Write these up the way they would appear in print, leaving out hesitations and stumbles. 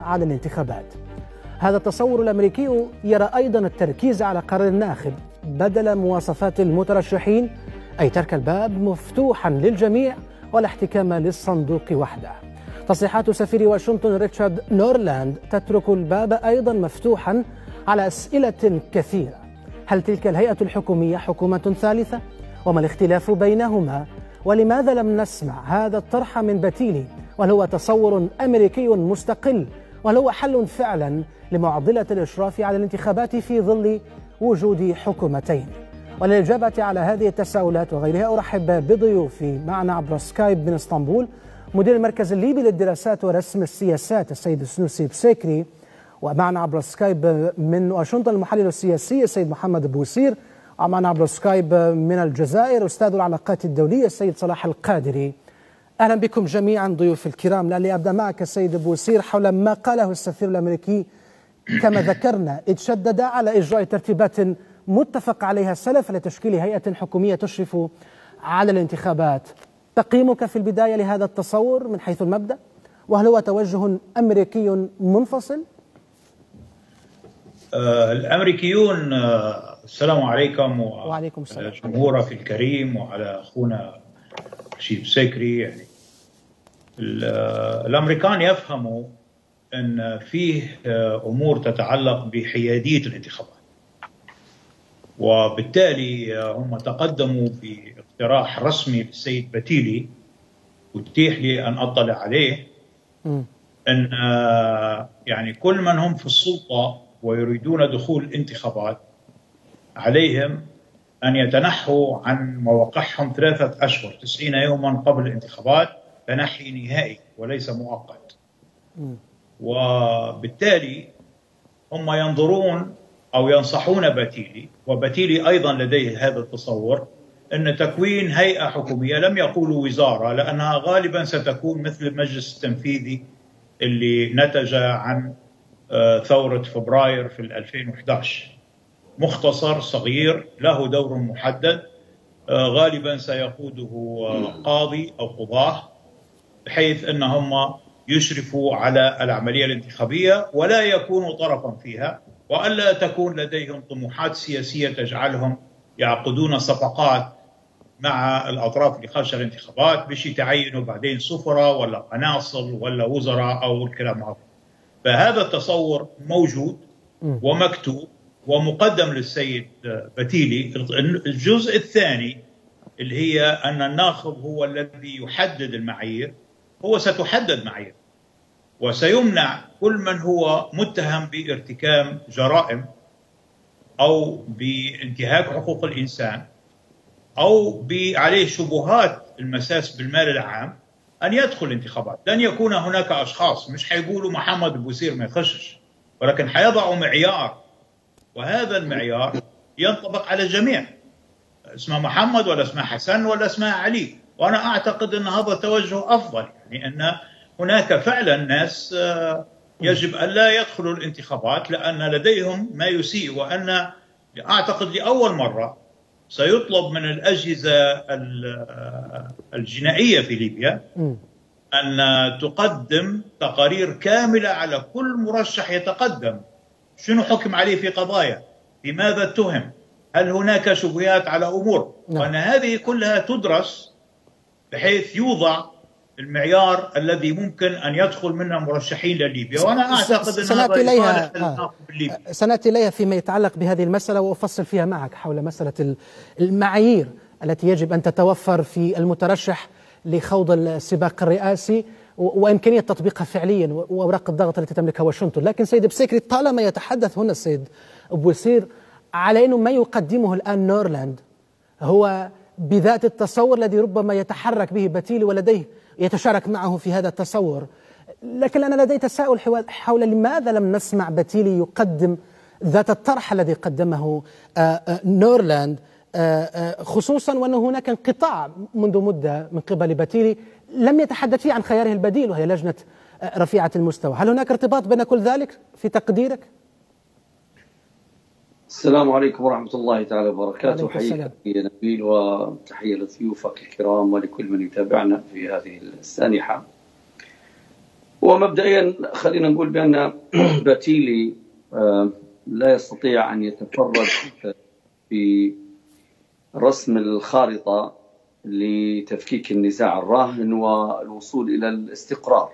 على الانتخابات. هذا التصور الأمريكي يرى أيضا التركيز على قرار الناخب بدل مواصفات المترشحين، أي ترك الباب مفتوحا للجميع ولا احتكام للصندوق وحده. تصريحات سفير واشنطن ريتشارد نورلاند تترك الباب أيضا مفتوحا على أسئلة كثيرة. هل تلك الهيئة الحكومية حكومة ثالثة؟ وما الاختلاف بينهما؟ ولماذا لم نسمع هذا الطرح من بتيلي؟ وهل هو تصور أمريكي مستقل؟ وهل هو حل فعلا لمعضلة الإشراف على الانتخابات في ظل وجود حكومتين؟ وللإجابة على هذه التساؤلات وغيرها أرحب بضيوفي. معنا عبر سكايب من اسطنبول مدير المركز الليبي للدراسات ورسم السياسات السيد سنوسي بسيكري، ومعنا عبر سكايب من واشنطن المحلل السياسي السيد محمد بوصير، ومعنا عبر سكايب من الجزائر أستاذ العلاقات الدولية السيد صلاح القادري. أهلا بكم جميعا ضيوف الكرام. لعلي أبدأ معك السيد بوصير حول ما قاله السفير الأمريكي. كما ذكرنا اتشدد على إجراء ترتيبات متفق عليها سلف لتشكيل هيئة حكومية تشرف على الانتخابات. تقييمك في البداية لهذا التصور من حيث المبدأ؟ وهل هو توجه أمريكي منفصل؟ الأمريكيون، السلام عليكم وعليكم السلام. وعلى جمهورك الكريم وعلى أخونا شيب سيكري. يعني الأمريكان يفهموا أن فيه أمور تتعلق بحيادية الانتخابات، وبالتالي هم تقدموا باقتراح رسمي للسيد بتيلي واتيح لي أن أطلع عليه، أن يعني كل من هم في السلطة ويريدون دخول الانتخابات عليهم أن يتنحوا عن مواقعهم 3 أشهر 90 يوما قبل الانتخابات، تنحي نهائي وليس مؤقت. وبالتالي هم ينظرون أو ينصحون بتيلي، وبتيلي أيضا لديه هذا التصور، أن تكوين هيئة حكومية، لم يقولوا وزارة لأنها غالبا ستكون مثل المجلس التنفيذي اللي نتج عن ثورة فبراير في 2011، مختصر صغير له دور محدد، غالبا سيقوده قاضي أو قضاة، بحيث أنهم يشرفوا على العملية الانتخابية ولا يكونوا طرفا فيها، وألا تكون لديهم طموحات سياسية تجعلهم يعقدون صفقات مع الأطراف اللي خارج الانتخابات باش يتعينوا بعدين سفراء ولا قناصل ولا وزراء أو الكلام هذا. فهذا التصور موجود ومكتوب ومقدم للسيد بتيلي. الجزء الثاني اللي هي أن الناخب هو الذي يحدد المعايير، هو ستحدد معايير وسيمنع كل من هو متهم بارتكاب جرائم أو بانتهاك حقوق الإنسان أو عليه شبهات المساس بالمال العام أن يدخل الانتخابات. لن يكون هناك أشخاص مش حيقولوا محمد بوصير ما يخشش، ولكن حيضعوا معيار، وهذا المعيار ينطبق على الجميع، اسمه محمد ولا اسمه حسن ولا اسمه علي. وأنا أعتقد أن هذا توجه أفضل، يعني أن هناك فعلا ناس يجب أن لا يدخلوا الانتخابات لأن لديهم ما يسيء. وأن أعتقد لأول مرة سيطلب من الأجهزة الجنائية في ليبيا أن تقدم تقارير كاملة على كل مرشح يتقدم، شنو حكم عليه في قضايا، لماذا اتهم، هل هناك شبهات على أمور، وأن هذه كلها تدرس بحيث يوضع المعيار الذي ممكن أن يدخل منه مرشحين لليبيا. وأنا أعتقد أن هذا سنأتي إليها فيما يتعلق بهذه المسألة، وأفصل فيها معك حول مسألة المعايير التي يجب أن تتوفر في المترشح لخوض السباق الرئاسي وإمكانية تطبيقها فعليا وأوراق الضغط التي تملكها واشنطن. لكن سيد بسيكري، طالما يتحدث هنا السيد بوصير على أنه ما يقدمه الآن نورلاند هو بذات التصور الذي ربما يتحرك به بتيلي ولديه يتشارك معه في هذا التصور، لكن أنا لدي تساؤل حول لماذا لم نسمع بتيلي يقدم ذات الطرح الذي قدمه نورلاند، خصوصا وأن هناك انقطاع منذ مدة من قبل بتيلي لم يتحدث فيه عن خياره البديل وهي لجنة رفيعة المستوى. هل هناك ارتباط بين كل ذلك في تقديرك؟ السلام عليكم ورحمة الله تعالى وبركاته. حياك يا نبيل، وتحية لضيوفك الكرام ولكل من يتابعنا في هذه السانحة. ومبدئيا خلينا نقول بأن باتيلي لا يستطيع أن يتفرد في رسم الخارطة لتفكيك النزاع الراهن والوصول إلى الاستقرار.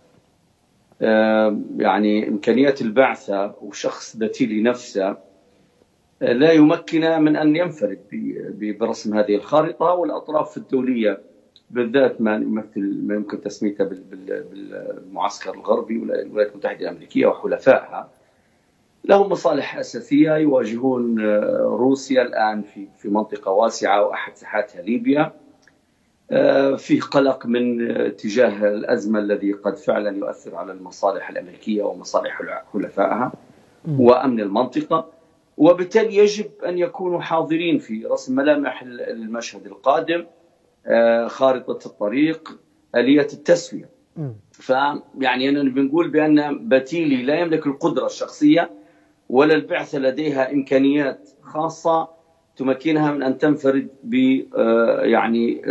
يعني إمكانيات البعثة وشخص باتيلي نفسه لا يمكن من أن ينفرد برسم هذه الخارطة، والأطراف الدولية بالذات ما يمكن تسميتها بالمعسكر الغربي والولايات المتحدة الأمريكية وحلفائها لهم مصالح أساسية يواجهون روسيا الآن في منطقة واسعة وأحد ساحاتها ليبيا. فيه قلق من اتجاه الأزمة الذي قد فعلا يؤثر على المصالح الأمريكية ومصالح حلفائها وأمن المنطقة، وبالتالي يجب أن يكونوا حاضرين في رسم ملامح المشهد القادم، خارطة الطريق، آلية التسوية. فيعني أننا بنقول بأن باتيلي لا يملك القدرة الشخصية ولا البعثة لديها إمكانيات خاصة تمكنها من أن تنفرد ب يعني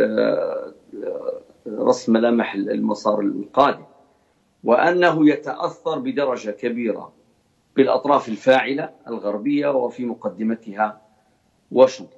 رسم ملامح المسار القادم، وأنه يتأثر بدرجة كبيرة بالأطراف الفاعلة الغربية وفي مقدمتها واشنطن.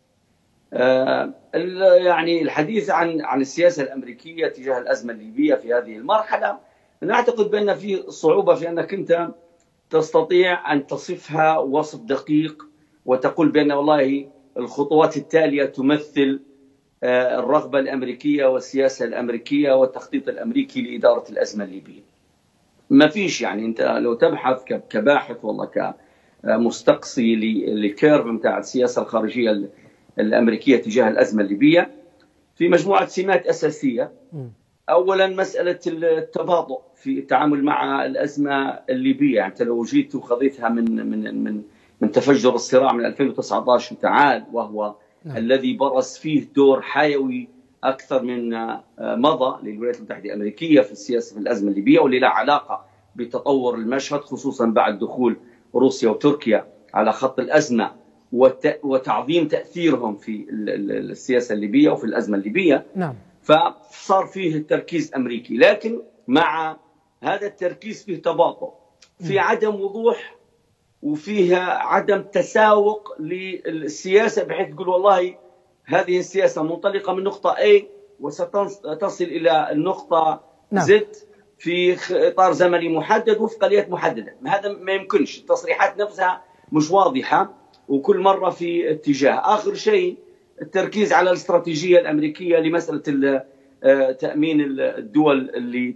يعني الحديث عن السياسة الأمريكية تجاه الأزمة الليبية في هذه المرحلة، أنا أعتقد بأن في صعوبة في أنك أنت تستطيع أن تصفها وصف دقيق وتقول بأن والله الخطوات التالية تمثل الرغبة الأمريكية والسياسة الأمريكية والتخطيط الأمريكي لإدارة الأزمة الليبية. ما فيش، يعني أنت لو تبحث كباحث والله كمستقصي لكيرف متاع السياسة الخارجية الأمريكية تجاه الأزمة الليبية، في مجموعة سمات أساسية. أولا مسألة التباطؤ في التعامل مع الأزمة الليبية. يعني أنت لو جيت وخذيتها من تفجر الصراع من 2019 تعال، وهو الذي برز فيه دور حيوي أكثر من مضى للولايات المتحدة الأمريكية في السياسة في الأزمة الليبية، واللي لا علاقة بتطور المشهد خصوصا بعد دخول روسيا وتركيا على خط الأزمة وتعظيم تأثيرهم في السياسة الليبية وفي الأزمة الليبية. نعم. فصار فيه التركيز أمريكي، لكن مع هذا التركيز فيه تباطؤ، في عدم وضوح وفيها عدم تساوق للسياسة، بحيث تقول والله هذه السياسة منطلقة من نقطة A وستصل إلى النقطة Z في إطار زمني محدد وفق آليات محددة. هذا ما يمكنش، التصريحات نفسها مش واضحة وكل مرة في اتجاه. آخر شيء التركيز على الاستراتيجية الأمريكية لمسألة تأمين الدول اللي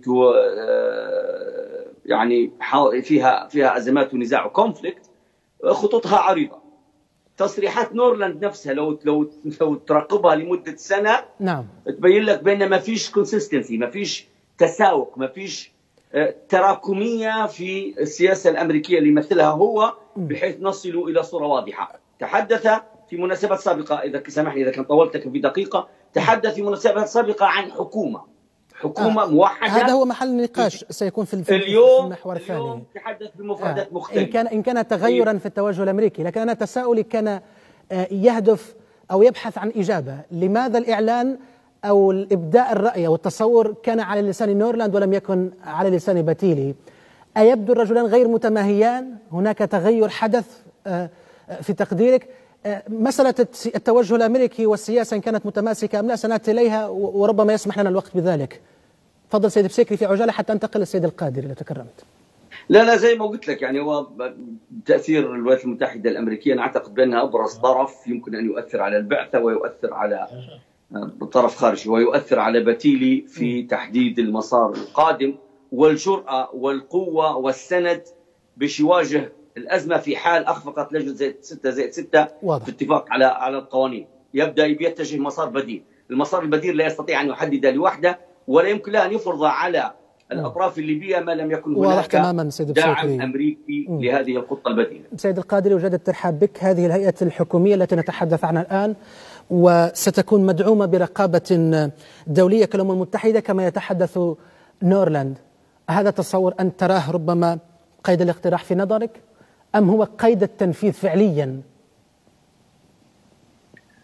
يعني فيها أزمات ونزاع وكونفليكت، خطوطها عريضة. تصريحات نورلاند نفسها لو تراقبها لمدة سنة تبين لك بأن ما فيش كونسيستنسي، ما فيش تساوق، ما فيش تراكمية في السياسة الأمريكية اللي يمثلها هو، بحيث نصل إلى صورة واضحة. تحدث في مناسبات سابقة، إذا سمحني إذا كان طولتك في دقيقة، تحدث في مناسبات سابقة عن حكومة موحدة. هذا هو محل النقاش سيكون في المحور الثاني. اليوم تحدث بمفردات مختلفة. إن كان تغيرا في التوجه الأمريكي، لكن أنا تساؤلي كان يهدف أو يبحث عن إجابة. لماذا الإعلان أو الإبداء الرأي والتصور كان على لسان نورلاند ولم يكن على لسان باتيلي؟ أيبدو الرجلان غير متماهيان؟ هناك تغير حدث في تقديرك؟ مسألة التوجه الأمريكي والسياسة إن كانت متماسكة أم لا سنأتي إليها، وربما يسمح لنا الوقت بذلك. تفضل سيد بسيكري في عجالة حتى أنتقل للسيد القادري لو تكرمت. لا زي ما قلت لك، يعني هو تأثير الولايات المتحدة الأمريكية أنا أعتقد بأنها أبرز طرف يمكن أن يؤثر على البعثة ويؤثر على طرف خارجي ويؤثر على باتيلي في تحديد المسار القادم والجرأة والقوة والسند باش يواجه الأزمة في حال أخفقت لجنة 6+6 في اتفاق على القوانين. يبدأ يتجه مسار بديل. المسار البديل لا يستطيع أن يحدد لوحده ولا يمكن له أن يفرض على الأطراف الليبية ما لم يكن هناك داعم أمريكي لهذه الخطة البديلة. سيد القادري، وجد الترحاب بك. هذه الهيئة الحكومية التي نتحدث عنها الآن وستكون مدعومة برقابة دولية كالأمم المتحدة كما يتحدث نورلاند. هذا تصور أن تراه ربما قيد الاقتراح في نظرك أم هو قيد التنفيذ فعليا؟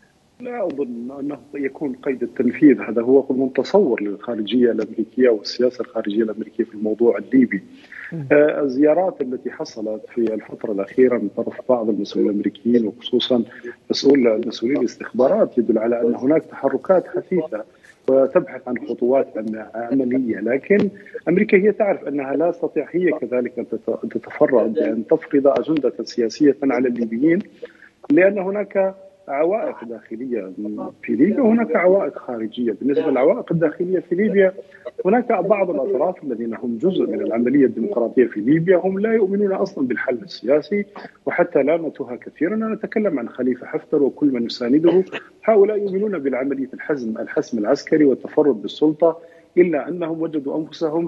لا أظن أنه يكون قيد التنفيذ، هذا هو متصور للخارجية الأمريكية والسياسة الخارجية الأمركية في الموضوع الليبي. الزيارات التي حصلت في الفترة الأخيرة من طرف بعض المسؤولين الأمريكيين وخصوصا مسؤولين الاستخبارات يدل على أن هناك تحركات حثيثة وتبحث عن خطوات عملية، لكن أمريكا هي تعرف أنها لا تستطيع هي كذلك أن تتفرد بأن تفرض أجندة سياسية على الليبيين، لأن هناك عوائق داخلية في ليبيا وهناك عوائق خارجية. بالنسبة للعوائق الداخلية في ليبيا هناك بعض الأطراف الذين هم جزء من العملية الديمقراطية في ليبيا هم لا يؤمنون أصلا بالحل السياسي، وحتى لا نتوها كثيرا أنا أتكلم عن خليفة حفتر وكل من يسانده، هؤلاء يؤمنون بالعملية الحسم العسكري والتفرد بالسلطة، إلا أنهم وجدوا أنفسهم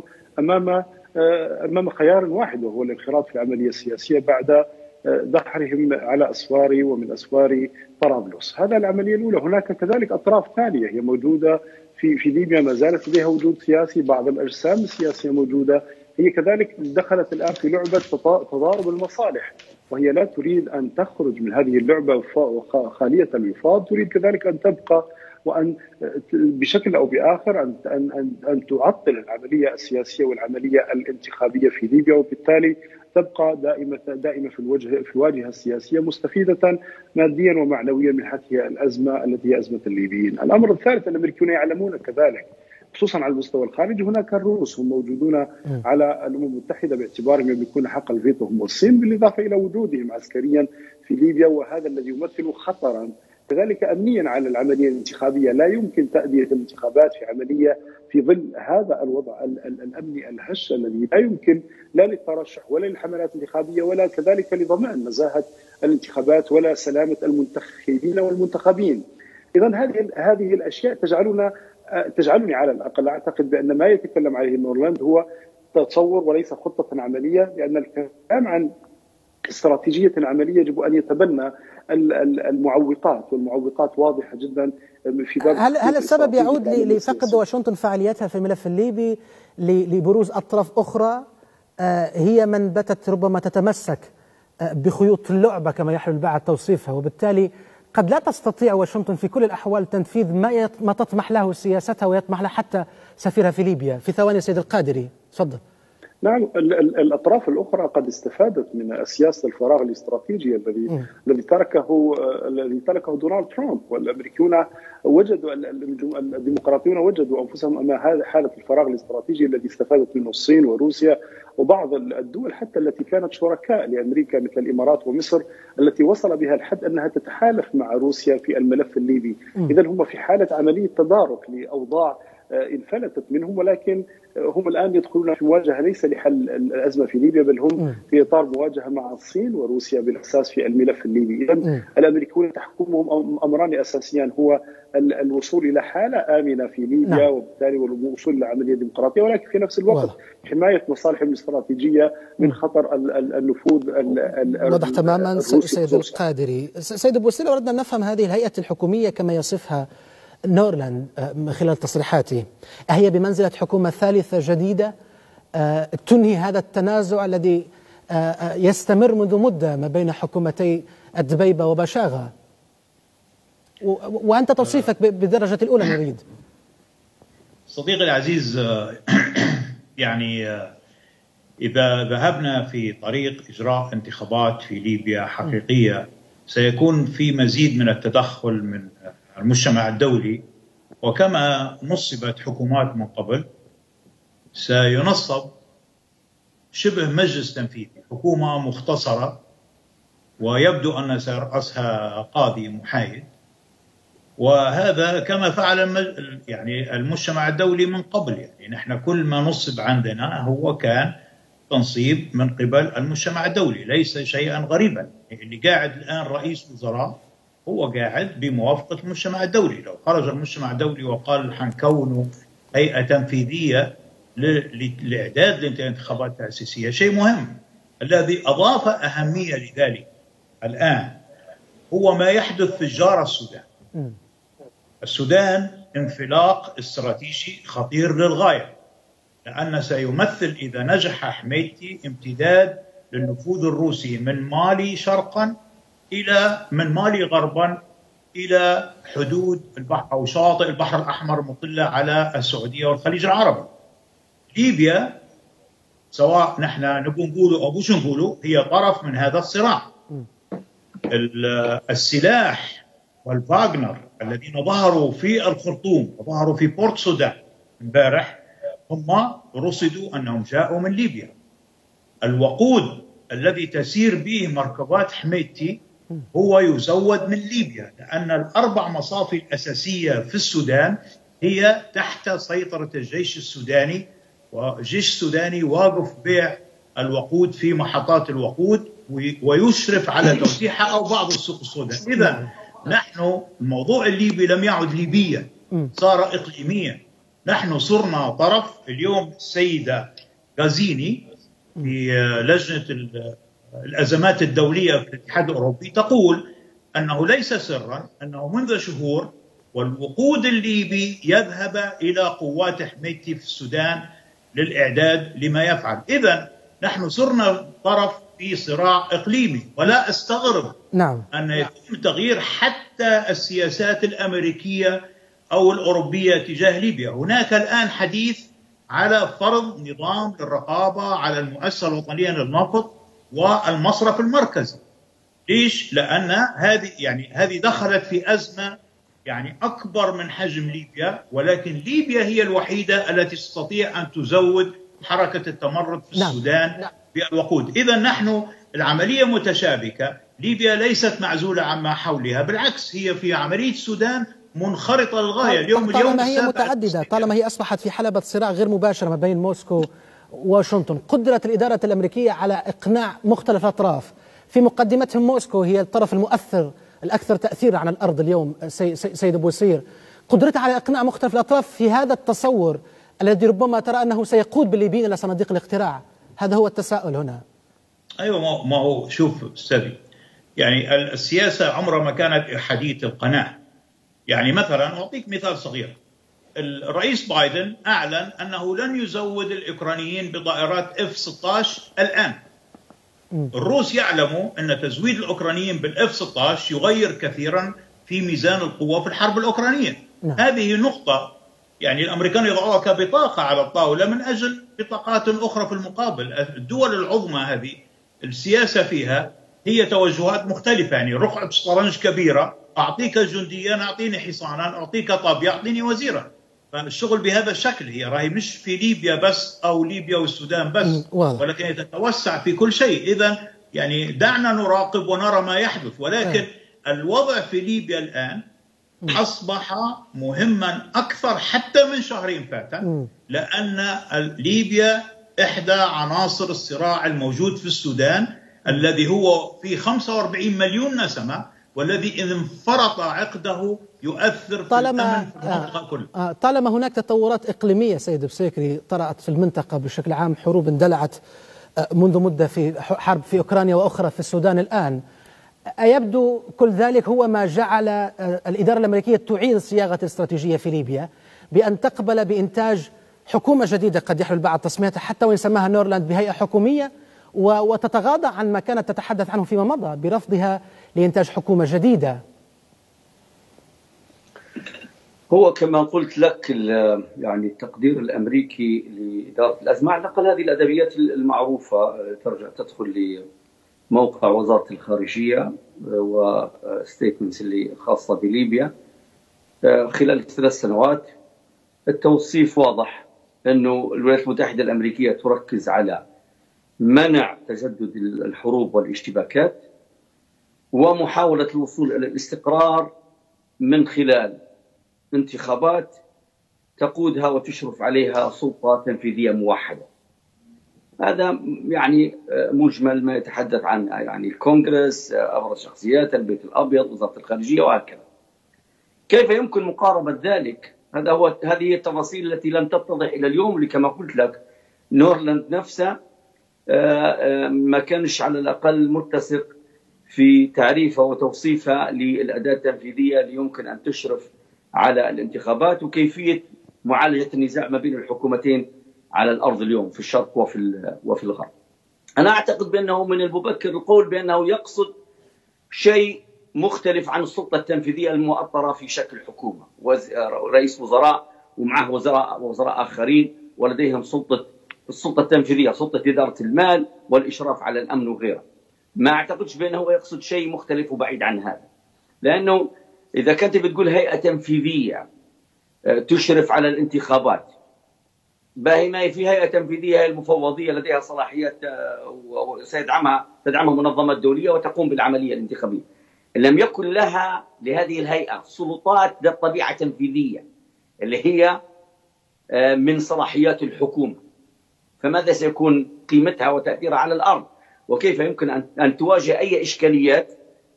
أمام خيار واحد وهو الانخراط في العملية السياسية بعد دحرهم على أسوار ومن أسوار طرابلس. هذا العملية الأولى. هناك كذلك أطراف ثانية هي موجودة في ليبيا، ما زالت لديها وجود سياسي، بعض الأجسام السياسية موجودة، هي كذلك دخلت الآن في لعبة تضارب المصالح، وهي لا تريد أن تخرج من هذه اللعبة خالية الوفاض، تريد كذلك أن تبقى وأن بشكل أو بآخر أن تعطل العملية السياسية والعملية الانتخابية في ليبيا، وبالتالي تبقى دائمة في الواجهة السياسية مستفيدة ماديا ومعنويا من هذه الأزمة التي هي أزمة الليبيين. الأمر الثالث الأمريكيون يعلمون كذلك خصوصا على المستوى الخارجي، هناك الروس هم موجودون على الأمم المتحدة باعتبارهم يملكون حق الفيتو هم والصين، بالإضافة إلى وجودهم عسكريا في ليبيا، وهذا الذي يمثل خطرا كذلك أمنيا على العملية الانتخابية. لا يمكن تأدية الانتخابات في عملية في ظل هذا الوضع الأمني الهش الذي لا يمكن لا للترشح ولا للحملات الانتخابية ولا كذلك لضمان نزاهة الانتخابات ولا سلامة المنتخبين والمنتخبين. إذن هذه الأشياء تجعلني على الأقل أعتقد بأن ما يتكلم عليه نورلاند هو تصور وليس خطة عملية، لأن الكلام عن استراتيجية عملية يجب أن يتبنى المعوقات، والمعوقات واضحة جدا في باب. هل السبب يعود لفقد واشنطن فعاليتها في الملف الليبي لبروز أطراف أخرى هي من باتت ربما تتمسك بخيوط اللعبة كما يحلو البعض توصيفها، وبالتالي قد لا تستطيع واشنطن في كل الأحوال تنفيذ ما تطمح له سياستها ويطمح له حتى سفيرها في ليبيا؟ في ثواني سيد القادري تفضل. نعم، الأطراف الأخرى قد استفادت من سياسة الفراغ الاستراتيجي الذي تركه دونالد ترامب، والأمريكيون وجدوا الديمقراطيون وجدوا أنفسهم أمام حالة الفراغ الاستراتيجي الذي استفادت منه الصين وروسيا وبعض الدول حتى التي كانت شركاء لأمريكا مثل الإمارات ومصر، التي وصل بها الحد أنها تتحالف مع روسيا في الملف الليبي. إذن هم في حالة عملية تدارك لأوضاع انفلتت منهم، ولكن هم الآن يدخلون في مواجهة ليس لحل الأزمة في ليبيا، بل هم في إطار مواجهة مع الصين وروسيا بالأساس في الملف الليبي. إذن الأمريكيون تحكمهم أمران أساسيان، هو الوصول إلى حالة آمنة في ليبيا وبالتالي الوصول إلى عملية ديمقراطية، ولكن في نفس الوقت حماية مصالحهم الاستراتيجية من خطر النفوذ. واضح تماما سيد القادري. سيد بوسيلة، أردنا أن نفهم هذه الهيئة الحكومية كما يصفها نورلاند خلال تصريحاته، أهي بمنزلة حكومة ثالثة جديدة تنهي هذا التنازع الذي يستمر منذ مدة ما بين حكومتي الدبيبة وبشاغة؟ وأنت توصيفك بالدرجة الأولى نريد. صديقي العزيز، يعني إذا ذهبنا في طريق إجراء انتخابات في ليبيا حقيقية سيكون في مزيد من التدخل من المجتمع الدولي، وكما نصبت حكومات من قبل سينصب شبه مجلس تنفيذي، حكومة مختصرة ويبدو أن سيرأسها قاضي محايد، وهذا كما فعل يعني المجتمع الدولي من قبل. يعني نحن كل ما نصب عندنا هو كان تنصيب من قبل المجتمع الدولي، ليس شيئا غريبا. اللي قاعد الآن رئيس وزراء هو قاعد بموافقة المجتمع الدولي. لو خرج المجتمع الدولي وقال حنكونوا هيئة تنفيذية لإعداد الانتخابات التأسيسية، شيء مهم. الذي أضاف أهمية لذلك الآن هو ما يحدث في جارة السودان. السودان انفلاق استراتيجي خطير للغاية، لأن سيمثل إذا نجح حميدتي امتداد للنفوذ الروسي من مالي شرقا إلى من مالي غربا إلى حدود البحر أو شاطئ البحر الأحمر المطلة على السعودية والخليج العربي. ليبيا سواء نحن نبغى نقوله أو مش نقوله هي طرف من هذا الصراع. السلاح والفاغنر الذين ظهروا في الخرطوم وظهروا في بورت سودان امبارح هم رصدوا أنهم جاءوا من ليبيا. الوقود الذي تسير به مركبات حميتي هو يزود من ليبيا، لأن الأربع مصافي الأساسية في السودان هي تحت سيطرة الجيش السوداني، والجيش السوداني واقف بيع الوقود في محطات الوقود ويشرف على توزيعها أو بعض السوق السوداء. إذا نحن الموضوع الليبي لم يعد ليبيا، صار إقليميا. نحن صرنا طرف. اليوم السيدة غازيني في لجنة الأزمات الدولية في الاتحاد الأوروبي تقول أنه ليس سرا أنه منذ شهور والوقود الليبي يذهب إلى قوات حميتي في السودان للإعداد لما يفعل. إذن نحن صرنا طرف في صراع إقليمي، ولا أستغرب أن يتم تغيير حتى السياسات الأمريكية أو الأوروبية تجاه ليبيا. هناك الآن حديث على فرض نظام للرقابة على المؤسسة الوطنية للنفط والمصرف المركزي. ليش؟ لأن هذه دخلت في أزمة أكبر من حجم ليبيا، ولكن ليبيا هي الوحيدة التي تستطيع أن تزود حركة التمرد في السودان بالوقود. إذا نحن العملية متشابكة. ليبيا ليست معزولة عما حولها، بالعكس هي في عملية السودان منخرطة للغاية. اليوم طالما هي متعددة، طالما هي أصبحت في حلبة صراع غير مباشرة ما بين موسكو وواشنطن، قدرت الإدارة الأمريكية على إقناع مختلف الأطراف، في مقدمتهم موسكو هي الطرف المؤثر الأكثر تأثيرا على الأرض اليوم سيد بوصير، قدرتها على إقناع مختلف الأطراف في هذا التصور الذي ربما ترى أنه سيقود بالليبيين إلى صناديق الاقتراع. هذا هو التساؤل هنا. أيوة، ما هو شوف أستاذي، السياسة عمرها ما كانت حديث القناع. مثلا أعطيك مثال صغير. الرئيس بايدن أعلن أنه لن يزود الأوكرانيين بطائرات F-16 الآن. الروس يعلموا أن تزويد الأوكرانيين بالF-16 يغير كثيرا في ميزان القوة في الحرب الأوكرانية. هذه نقطة الأمريكان يضعوها كبطاقة على الطاولة من أجل بطاقات أخرى في المقابل. الدول العظمى هذه السياسة فيها هي توجهات مختلفة. رقعة شطرنج كبيرة، أعطيك جنديا، أعطيني حصانا، أعطيك طابية، أعطيني وزيرا. فالشغل بهذا الشكل. هي راهي مش في ليبيا بس أو ليبيا والسودان بس، ولكن تتوسع في كل شيء. إذن دعنا نراقب ونرى ما يحدث. ولكن الوضع في ليبيا الآن أصبح مهما أكثر حتى من شهرين فاتا، لأن ليبيا إحدى عناصر الصراع الموجود في السودان الذي هو فيه 45 مليون نسمة، والذي إذا انفرط عقده يؤثر في الأمن في المنطقة كلها. طالما هناك تطورات إقليمية سيد بسيكري طرأت في المنطقة بشكل عام، حروب اندلعت منذ مدة، في حرب في أوكرانيا وأخرى في السودان الآن، أيبدو كل ذلك هو ما جعل الإدارة الأمريكية تعيد صياغة الاستراتيجية في ليبيا بأن تقبل بإنتاج حكومة جديدة قد يحلو البعض تسميتها حتى وإن سماها نورلاند بهيئة حكومية، وتتغاضى عن ما كانت تتحدث عنه فيما مضى برفضها لإنتاج حكومة جديدة. هو كما قلت لك التقدير الأمريكي لإدارة الأزمة، على الأقل هذه الأدبيات المعروفة ترجع تدخل لموقع وزارة الخارجية وستيتمنتس اللي خاصة بليبيا خلال 3 سنوات. التوصيف واضح أنه الولايات المتحدة الأمريكية تركز على منع تجدد الحروب والاشتباكات ومحاولة الوصول إلى الاستقرار من خلال انتخابات تقودها وتشرف عليها سلطة تنفيذية موحدة. هذا مجمل ما يتحدث عنه الكونغرس، أبرز شخصيات البيت الأبيض، وزارة الخارجية، وهكذا. كيف يمكن مقاربة ذلك؟ هذه التفاصيل التي لم تتضح إلى اليوم، اللي كما قلت لك نورلاند نفسها ما كانش على الأقل متسق في تعريفها وتوصيفها للأداة التنفيذية اللي يمكن أن تشرف على الانتخابات وكيفية معالجة النزاع ما بين الحكومتين على الأرض اليوم في الشرق وفي الغرب. أنا أعتقد بأنه من المبكر القول بأنه يقصد شيء مختلف عن السلطة التنفيذية المؤطرة في شكل حكومة، رئيس وزراء ومعه وزراء آخرين ولديهم السلطة التنفيذية، سلطة إدارة المال والإشراف على الأمن وغيره. ما أعتقدش بأنه هو يقصد شيء مختلف وبعيد عن هذا، لأنه إذا كنت بتقول هيئة تنفيذية تشرف على الانتخابات، باهي ما في هيئة تنفيذية هي المفوضية لديها صلاحيات وسيدعمها منظمات دولية وتقوم بالعملية الانتخابية. لم يكن لها لهذه الهيئة سلطات ذات طبيعة تنفيذية اللي هي من صلاحيات الحكومة، فماذا سيكون قيمتها وتأثيرها على الأرض؟ وكيف يمكن أن تواجه أي إشكاليات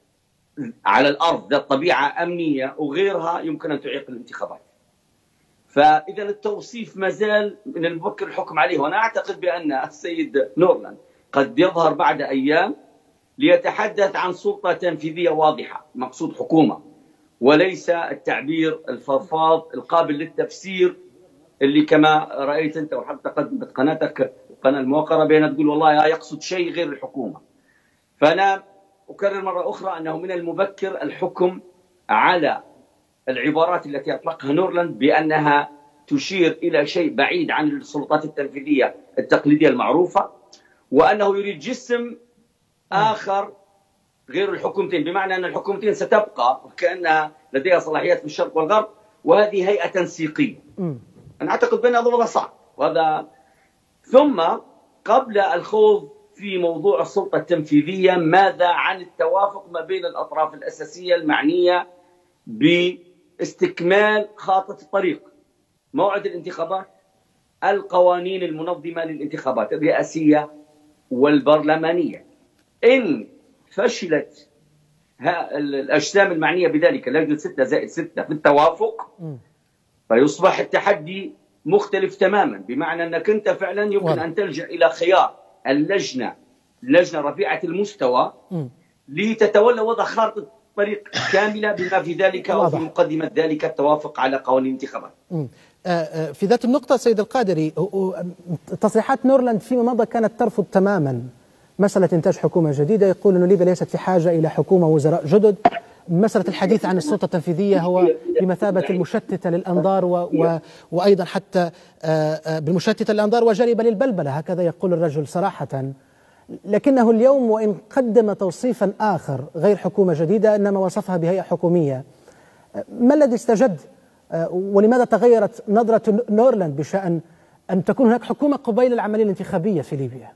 على الأرض ذات طبيعة أمنية وغيرها يمكن أن تعيق الانتخابات؟ فإذا التوصيف ما زال من المبكر الحكم عليه، وأنا أعتقد بأن السيد نورلاند قد يظهر بعد أيام ليتحدث عن سلطة تنفيذية واضحة، مقصود حكومة، وليس التعبير الفضفاض القابل للتفسير اللي كما رأيت أنت وحتى قدمت قناتك القناة الموقرة بأن تقول والله يقصد شيء غير الحكومة. فأنا أكرر مرة أخرى أنه من المبكر الحكم على العبارات التي أطلقها نورلاند بأنها تشير إلى شيء بعيد عن السلطات التنفيذية التقليدية المعروفة، وأنه يريد جسم آخر غير الحكومتين، بمعنى أن الحكومتين ستبقى وكأنها لديها صلاحيات في الشرق والغرب، وهذه هيئة تنسيقية. أنا أعتقد بأن هذا وضع صعب. وهذا ثم قبل الخوض في موضوع السلطة التنفيذية، ماذا عن التوافق ما بين الأطراف الأساسية المعنية باستكمال خارطة الطريق، موعد الانتخابات، القوانين المنظمة للانتخابات الرئاسية والبرلمانية؟ إن فشلت الأجسام المعنية بذلك لجنة 6+6 في التوافق، فيصبح التحدي مختلف تماما، بمعنى أنك أنت فعلا يمكن أن تلجأ إلى خيار اللجنة رفيعة المستوى لتتولى وضع خارطة طريق كاملة بما في ذلك أو في مقدمة ذلك التوافق على قوانين الانتخابات. في ذات النقطة سيد القادري، تصريحات نورلاند فيما مضى كانت ترفض تماما مسألة إنتاج حكومة جديدة، يقول أن ليبيا ليست في حاجة إلى حكومة وزراء جدد. مسألة الحديث عن السلطة التنفيذية هو بمثابة المشتتة للأنظار وأيضا حتى بالمشتتة للأنظار وجالبة للبلبلة، هكذا يقول الرجل صراحة. لكنه اليوم وإن قدم توصيفا آخر غير حكومة جديدة إنما وصفها بهيئة حكومية، ما الذي استجد ولماذا تغيرت نظرة نورلاند بشأن أن تكون هناك حكومة قبيل العملية الانتخابية في ليبيا؟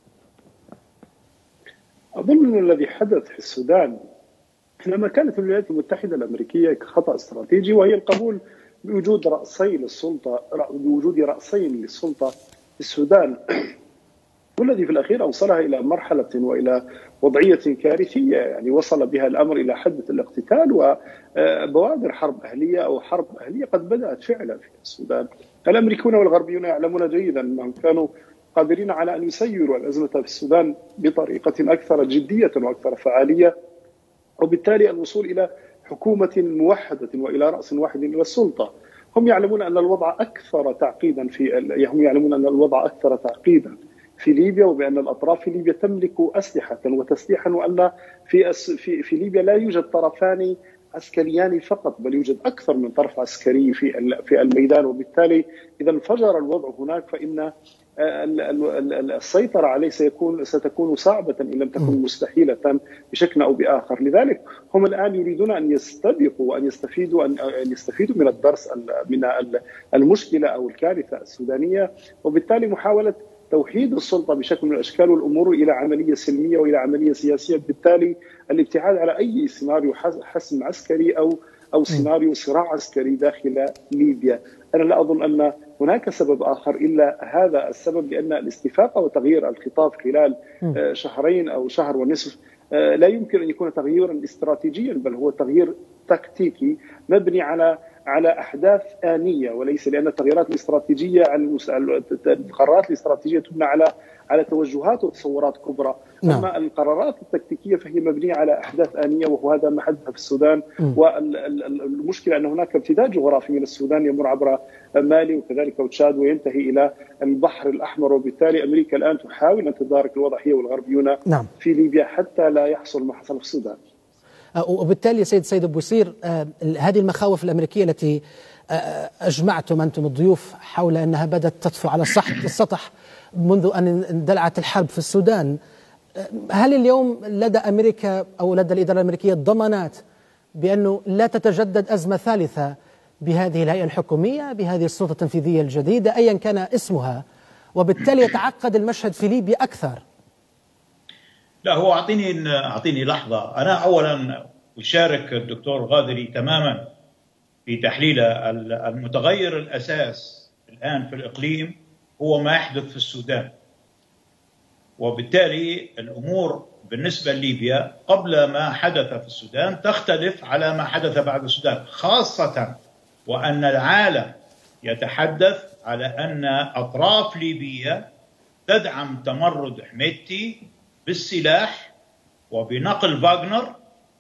أظن أن الذي حدث في السودان لما كانت الولايات المتحدة الأمريكية خطأ استراتيجي، وهي القبول بوجود رأسين للسلطة في السودان، والذي في الأخير أوصلها إلى مرحلة وإلى وضعية كارثية، يعني وصل بها الأمر إلى حدة الاقتتال وبوادر حرب أهلية أو حرب أهلية قد بدأت فعلا في السودان. الأمريكون والغربيون يعلمون جيدا أنهم كانوا قادرين على أن يسيروا الأزمة في السودان بطريقة أكثر جدية وأكثر فعالية، وبالتالي الوصول إلى حكومة موحدة وإلى رأس واحد إلى السلطة. هم يعلمون أن الوضع أكثر تعقيدا في ليبيا، وبأن الأطراف في ليبيا تملك أسلحة وتسليحا، وأن في ليبيا لا يوجد طرفان عسكريان فقط، بل يوجد أكثر من طرف عسكري في الميدان. وبالتالي إذا انفجر الوضع هناك فإن السيطرة عليه ستكون صعبة إن لم تكن مستحيلة بشكل أو بآخر. لذلك هم الآن يريدون أن يستبقوا وأن يستفيدوا من الدرس من المشكلة أو الكارثة السودانية، وبالتالي محاولة توحيد السلطة بشكل من الأشكال والأمور إلى عملية سلمية وإلى عملية سياسية، بالتالي الابتعاد على أي سيناريو حسم عسكري أو سيناريو صراع عسكري داخل ليبيا. أنا لا أظن أن هناك سبب آخر إلا هذا السبب، لأن الاستفاقة وتغيير الخطاب خلال شهرين أو شهر ونصف لا يمكن أن يكون تغييرا استراتيجيا، بل هو تغيير تكتيكي مبني على أحداث آنية، وليس لأن التغييرات الاستراتيجية القرارات الاستراتيجية تبنى على توجهات وتصورات كبرى. أما القرارات التكتيكية فهي مبنية على أحداث آنية، وهذا ما حدث في السودان. والمشكلة أن هناك امتداد جغرافي من السودان يمر عبر مالي وكذلك تشاد وينتهي إلى البحر الأحمر، وبالتالي أمريكا الآن تحاول أن تدارك الوضع هي والغربيون في ليبيا حتى لا يحصل ما حصل في السودان. وبالتالي سيد بوصير، هذه المخاوف الأمريكية التي أجمعتم أنتم الضيوف حول أنها بدأت تطفو على السطح منذ أن اندلعت الحرب في السودان، هل اليوم لدى أمريكا أو لدى الإدارة الأمريكية ضمانات بأنه لا تتجدد أزمة ثالثة بهذه الهيئة الحكومية، بهذه السلطة التنفيذية الجديدة أيا كان اسمها، وبالتالي يتعقد المشهد في ليبيا أكثر؟ لا، هو أعطيني لحظة. أنا أولا أشارك الدكتور غادري تماما في تحليل المتغير الأساس الآن في الإقليم هو ما يحدث في السودان، وبالتالي الأمور بالنسبة لليبيا قبل ما حدث في السودان تختلف على ما حدث بعد السودان، خاصة وأن العالم يتحدث على أن أطراف ليبيا تدعم تمرد حميدتي بالسلاح وبنقل فاغنر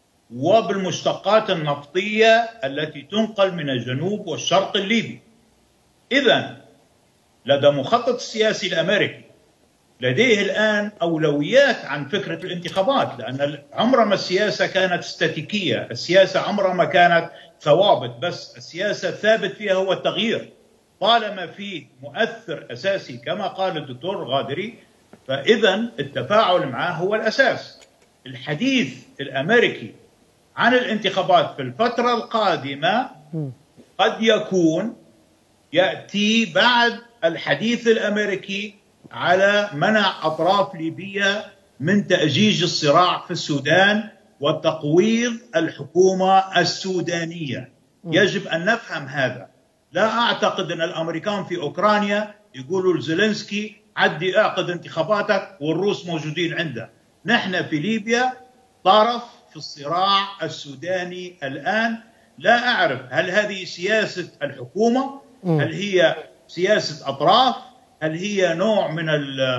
وبالمشتقات النفطية التي تنقل من الجنوب والشرق الليبي. إذن لدى مخطط السياسي الأمريكي لديه الآن أولويات عن فكرة الانتخابات، لأن عمر ما السياسة كانت استاتيكية، السياسة عمرها ما كانت ثوابت، بس السياسة الثابت فيها هو التغيير. طالما في مؤثر أساسي كما قال الدكتور غادري، فإذا التفاعل معه هو الأساس. الحديث الأمريكي عن الانتخابات في الفترة القادمة قد يكون يأتي بعد الحديث الأمريكي على منع أطراف ليبيا من تأجيج الصراع في السودان وتقويض الحكومة السودانية. يجب أن نفهم هذا. لا أعتقد أن الأمريكان في أوكرانيا يقولوا لزيلينسكي عدي اعقد انتخاباتك والروس موجودين عنده. نحن في ليبيا طرف في الصراع السوداني الآن. لا أعرف هل هذه سياسة الحكومة، هل هي سياسة أطراف، هل هي نوع من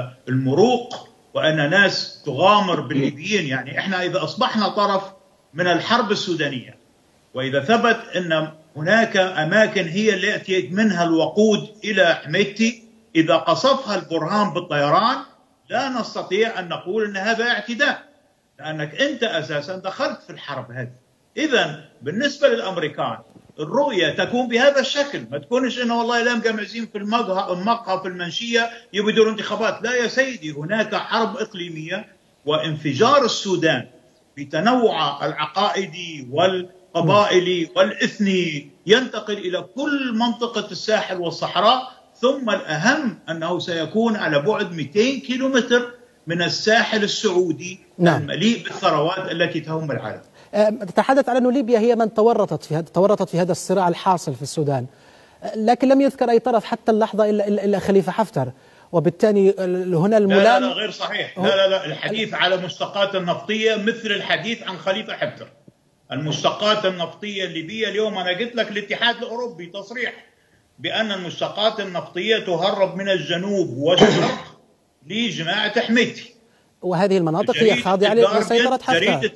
المروق وأن ناس تغامر بالليبيين. يعني إحنا إذا أصبحنا طرف من الحرب السودانية، وإذا ثبت أن هناك أماكن هي اللي يأتي منها الوقود إلى حميدتي، إذا قصفها البرهان بالطيران لا نستطيع أن نقول أن هذا اعتداء، لأنك أنت أساسا دخلت في الحرب هذه. إذن بالنسبة للأمريكان الرؤية تكون بهذا الشكل، ما تكونش أنه والله لا مقمعزين في المقهى في المنشية يبدون انتخابات. لا يا سيدي، هناك حرب إقليمية، وانفجار السودان بتنوع العقائدي والقبائلي والإثني ينتقل إلى كل منطقة الساحل والصحراء، ثم الأهم أنه سيكون على بعد 200 كيلومتر من الساحل السعودي المليء بالثروات التي تهم العالم. تتحدث على أن ليبيا هي من تورطت في هذا الصراع الحاصل في السودان، لكن لم يذكر أي طرف حتى اللحظة إلا خليفة حفتر، وبالتالي هنا الملام. لا غير صحيح. لا الحديث على مشتقات النفطية مثل الحديث عن خليفة حفتر. المشتقات النفطية الليبية اليوم أنا قلت لك الاتحاد الأوروبي تصريح بأن المشتقات النفطية تهرب من الجنوب والشرق لجماعة حميدتي، وهذه المناطق هي خاضعة لسيطرة حفتر.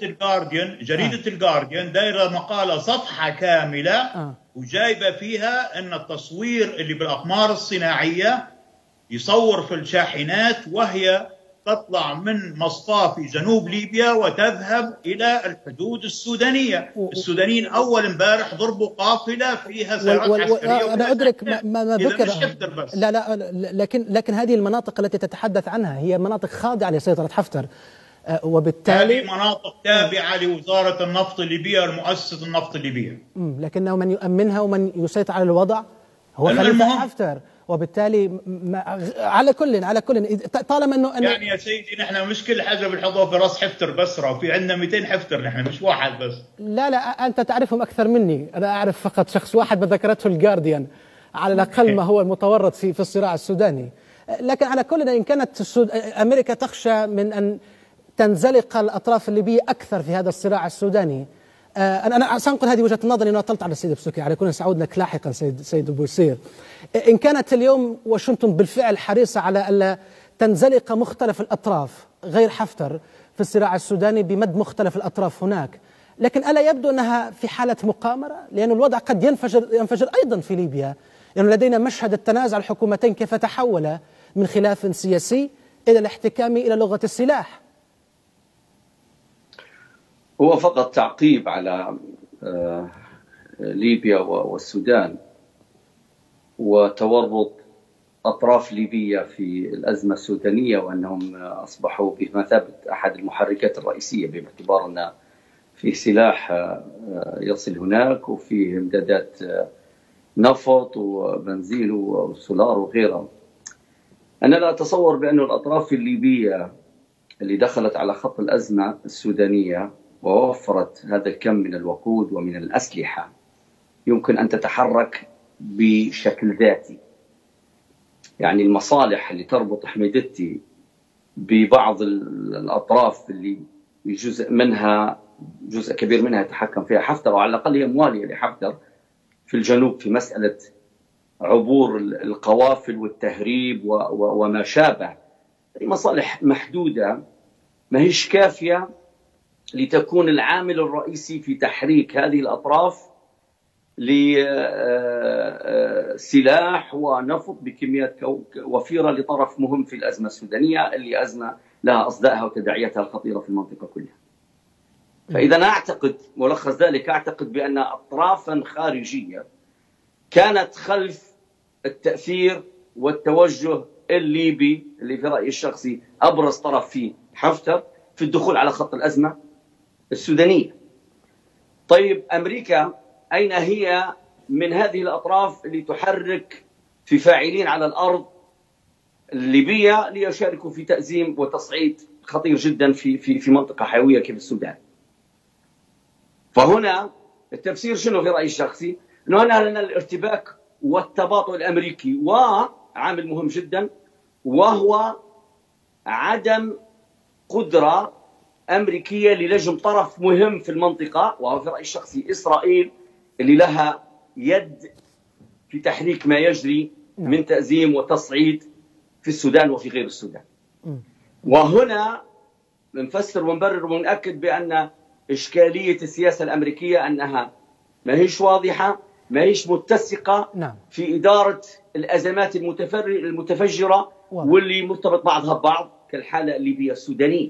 جريدة الجارديان دايرة مقالة صفحة كاملة وجايبة فيها أن التصوير اللي بالأقمار الصناعية يصور في الشاحنات وهي تطلع من مصفاة في جنوب ليبيا وتذهب إلى الحدود السودانية. السودانيين أول امبارح ضربوا قافلة فيها سيارات عسكرية. أنا أدرك ما ذكر. بس. لا لكن هذه المناطق التي تتحدث عنها هي مناطق خاضعة لسيطرة حفتر، وبالتالي هذه مناطق تابعة لوزارة النفط الليبية المؤسسة النفط الليبية. لكنه من يؤمنها ومن يسيطر على الوضع هو خليفة حفتر، وبالتالي على كل طالما انه يعني يا سيدي نحن مش كل حاجه بنحطها في راس حفتر بسره، وفي عندنا 200 حفتر، نحن مش واحد بس. لا انت تعرفهم اكثر مني، انا اعرف فقط شخص واحد ذكرته الجارديان على الاقل ما هو المتورط في الصراع السوداني. لكن على كل ان كانت امريكا تخشى من ان تنزلق الاطراف الليبيه اكثر في هذا الصراع السوداني. أنا سأنقل هذه وجهة النظر لأنه أطلت على السيد بسوكي، على كل سأعود لك لاحقا سيد بوصير. إن كانت اليوم واشنطن بالفعل حريصة على ألا تنزلق مختلف الأطراف غير حفتر في الصراع السوداني بمد مختلف الأطراف هناك، لكن ألا يبدو أنها في حالة مقامرة؟ لأن الوضع قد ينفجر أيضا في ليبيا، لأن لدينا مشهد التنازع الحكومتين كيف تحول من خلاف سياسي إلى الاحتكام إلى لغة السلاح. هو فقط تعقيب على ليبيا والسودان وتورط أطراف ليبية في الأزمة السودانية، وأنهم أصبحوا بمثابة أحد المحركات الرئيسية، باعتبار أن في سلاح يصل هناك وفيه امدادات نفط وبنزين وسولار وغيرها. أنا لا أتصور بأن الأطراف الليبية اللي دخلت على خط الأزمة السودانية ووفرت هذا الكم من الوقود ومن الأسلحة يمكن أن تتحرك بشكل ذاتي. يعني المصالح اللي تربط حميدتي ببعض الأطراف اللي جزء كبير منها يتحكم فيها حفتر، وعلى الأقل هي موالية لحفتر في الجنوب في مسألة عبور القوافل والتهريب وما شابه، مصالح محدودة ما هيش كافية لتكون العامل الرئيسي في تحريك هذه الأطراف لسلاح ونفط بكميات وفيرة لطرف مهم في الأزمة السودانية، اللي أزمة لها أصدائها وتداعياتها الخطيرة في المنطقة كلها. فإذا أعتقد ملخص ذلك، أعتقد بأن أطرافا خارجية كانت خلف التأثير والتوجه الليبي اللي في رأيي الشخصي أبرز طرف فيه حفتر في الدخول على خط الأزمة السودانية. طيب أمريكا أين هي من هذه الأطراف اللي تحرك في فاعلين على الأرض الليبية ليشاركوا في تأزيم وتصعيد خطير جدا في منطقة حيوية كيف السودان؟ فهنا التفسير شنو في رأيي الشخصي؟ أنه هنا لنا الارتباك والتباطؤ الأمريكي، وعامل مهم جدا وهو عدم قدرة أمريكية للجم طرف مهم في المنطقة، وهو في رأيي الشخصي إسرائيل، اللي لها يد في تحريك ما يجري من تأزيم وتصعيد في السودان وفي غير السودان. وهنا نفسر ونبرر ونأكد بأن إشكالية السياسة الأمريكية أنها ما هيش واضحة، ما هيش متسقة في إدارة الأزمات المتفجرة واللي مرتبط بعضها ببعض كالحالة الليبية السودانية.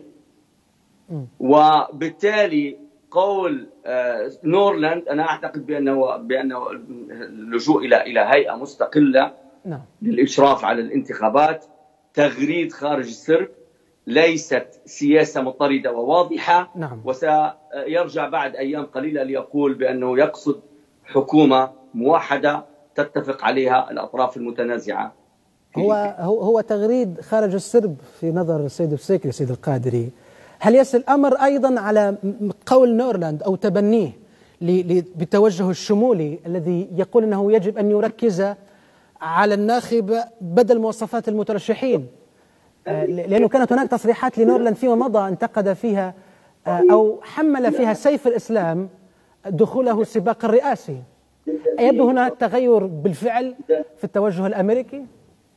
وبالتالي قول نورلاند أنا أعتقد بأنه اللجوء إلى هيئة مستقلة للإشراف على الانتخابات، تغريد خارج السرب، ليست سياسة مضطردة وواضحة. وسيرجع بعد أيام قليلة ليقول بأنه يقصد حكومة موحدة تتفق عليها الأطراف المتنازعة. هو تغريد خارج السرب في نظر السيد السيكري السيد القادري. هل يصل الأمر أيضا على قول نورلاند أو تبنيه بالتوجه الشمولي الذي يقول أنه يجب أن يركز على الناخب بدل مواصفات المترشحين؟ لأنه كانت هناك تصريحات لنورلاند فيما مضى انتقد فيها أو حمل فيها سيف الإسلام دخوله السباق الرئاسي. يبدو هناك تغير بالفعل في التوجه الأمريكي؟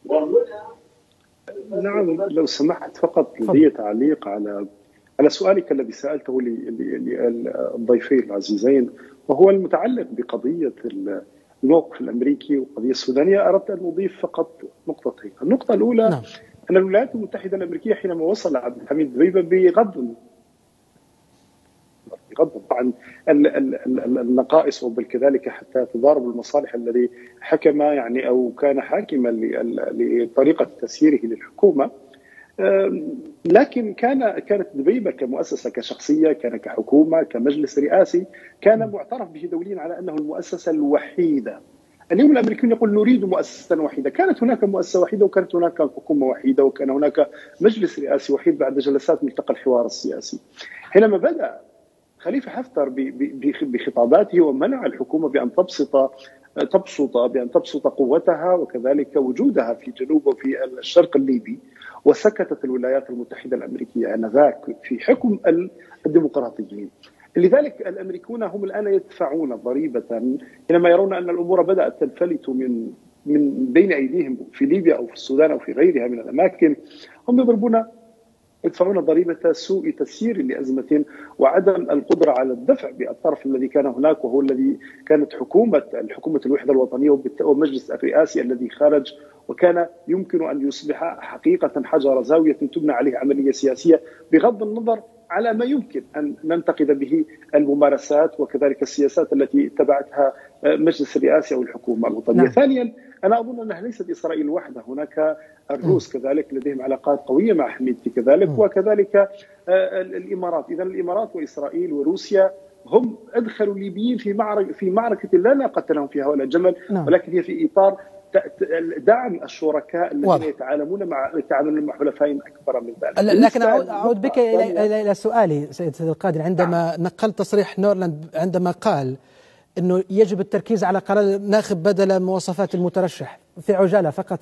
نعم، لو سمحت فقط لدي تعليق على سؤالك الذي سألته للضيفين العزيزين، وهو المتعلق بقضية الموقف الأمريكي والقضية السودانية. أردت أن أضيف فقط نقطتين. النقطة الأولى أن الولايات المتحدة الأمريكية حينما وصل عبد الحميد دبيبة بغض عن النقائص وبالكذلك حتى تضارب المصالح الذي حكم يعني أو كان حاكما لطريقة تسييره للحكومة، لكن كانت دبيبة كمؤسسة كشخصية، كان كحكومة كمجلس رئاسي، كان معترف به دوليا على أنه المؤسسة الوحيدة. اليوم الأمريكيون يقول نريد مؤسسة وحيدة. كانت هناك مؤسسة وحيدة وكانت هناك حكومة وحيدة وكان هناك مجلس رئاسي وحيد بعد جلسات ملتقى الحوار السياسي. حينما بدأ خليفة حفتر بخطاباته ومنع الحكومة بأن تبسط قوتها وكذلك وجودها في جنوب وفي الشرق الليبي، وسكتت الولايات المتحدة الأمريكية آنذاك في حكم الديمقراطيين. لذلك الأمريكون هم الآن يدفعون ضريبة حينما يرون أن الأمور بدأت تنفلت من بين أيديهم في ليبيا أو في السودان أو في غيرها من الأماكن. هم يدفعون ضريبة سوء تسيير لأزمة وعدم القدرة على الدفع بالطرف الذي كان هناك، وهو الذي كانت حكومة الوحدة الوطنية والمجلس الرئاسي الذي خرج، وكان يمكن أن يصبح حقيقة حجر زاوية تبنى عليه عملية سياسية بغض النظر على ما يمكن أن ننتقد به الممارسات وكذلك السياسات التي اتبعتها مجلس الرئاسي أو الحكومة الوطنية. نعم. ثانيا أنا أظن أنها ليست إسرائيل وحدها، هناك الروس كذلك لديهم علاقات قوية مع حميدتي كذلك، وكذلك الإمارات. إذا الإمارات وإسرائيل وروسيا هم أدخلوا الليبيين في معركة لا ناقة لهم فيها ولا جمل. نعم. ولكن هي في إطار دعم الشركاء الذين يتعاملون مع حلفاء أكبر من ذلك. لكن أعود بك إلى سؤالي سيد القادر، عندما نقلت تصريح نورلاند عندما قال أنه يجب التركيز على قرار الناخب بدل مواصفات المترشح، في عجالة فقط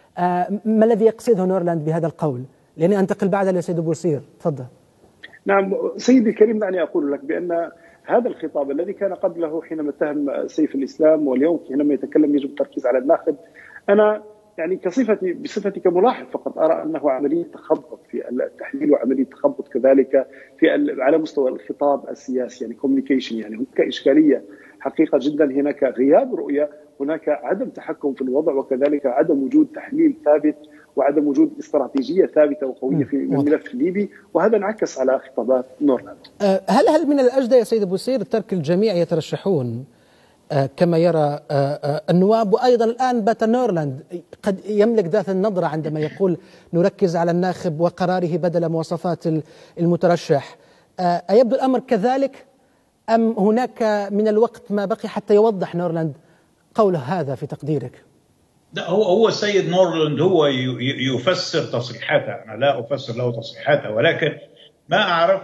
ما الذي يقصده نورلاند بهذا القول؟ لأني أنتقل بعدها لسيد بوصير. تفضل. نعم سيدي الكريم، دعني أقول لك بأن هذا الخطاب الذي كان قبله حينما اتهم سيف الإسلام واليوم حينما يتكلم يجب التركيز على الناخب، أنا يعني بصفتي كملاحظ فقط أرى أنه عملية تخبط في التحليل وعملية تخبط كذلك على مستوى الخطاب السياسي، يعني كوميونيكيشن. يعني هناك إشكالية حقيقة جدا، هناك غياب رؤية، هناك عدم تحكم في الوضع، وكذلك عدم وجود تحليل ثابت وعدم وجود استراتيجية ثابتة وقوية في الملف الليبي، وهذا انعكس على خطابات نورلاند. هل من الأجدى يا سيد بوصير ترك الجميع يترشحون كما يرى النواب؟ وأيضا الآن بات نورلاند قد يملك ذات النظرة عندما يقول نركز على الناخب وقراره بدل مواصفات المترشح. أيبدو الأمر كذلك أم هناك من الوقت ما بقي حتى يوضح نورلاند قوله هذا في تقديرك؟ لا، هو السيد نورلاند هو يفسر تصريحاته، أنا لا أفسر له تصريحاته، ولكن ما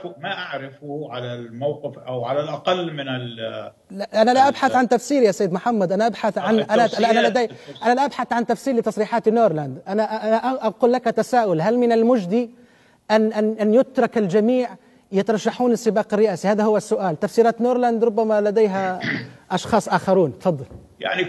أعرفه على الموقف أو على الأقل من أنا لا أبحث عن تفسير يا سيد محمد، أنا أبحث عن أنا لا أبحث عن تفسير لتصريحات نورلاند. أنا أقول لك تساؤل: هل من المجدي أن يترك الجميع يترشحون السباق الرئاسي؟ هذا هو السؤال. تفسيرات نورلاند ربما لديها أشخاص آخرون. تفضل. يعني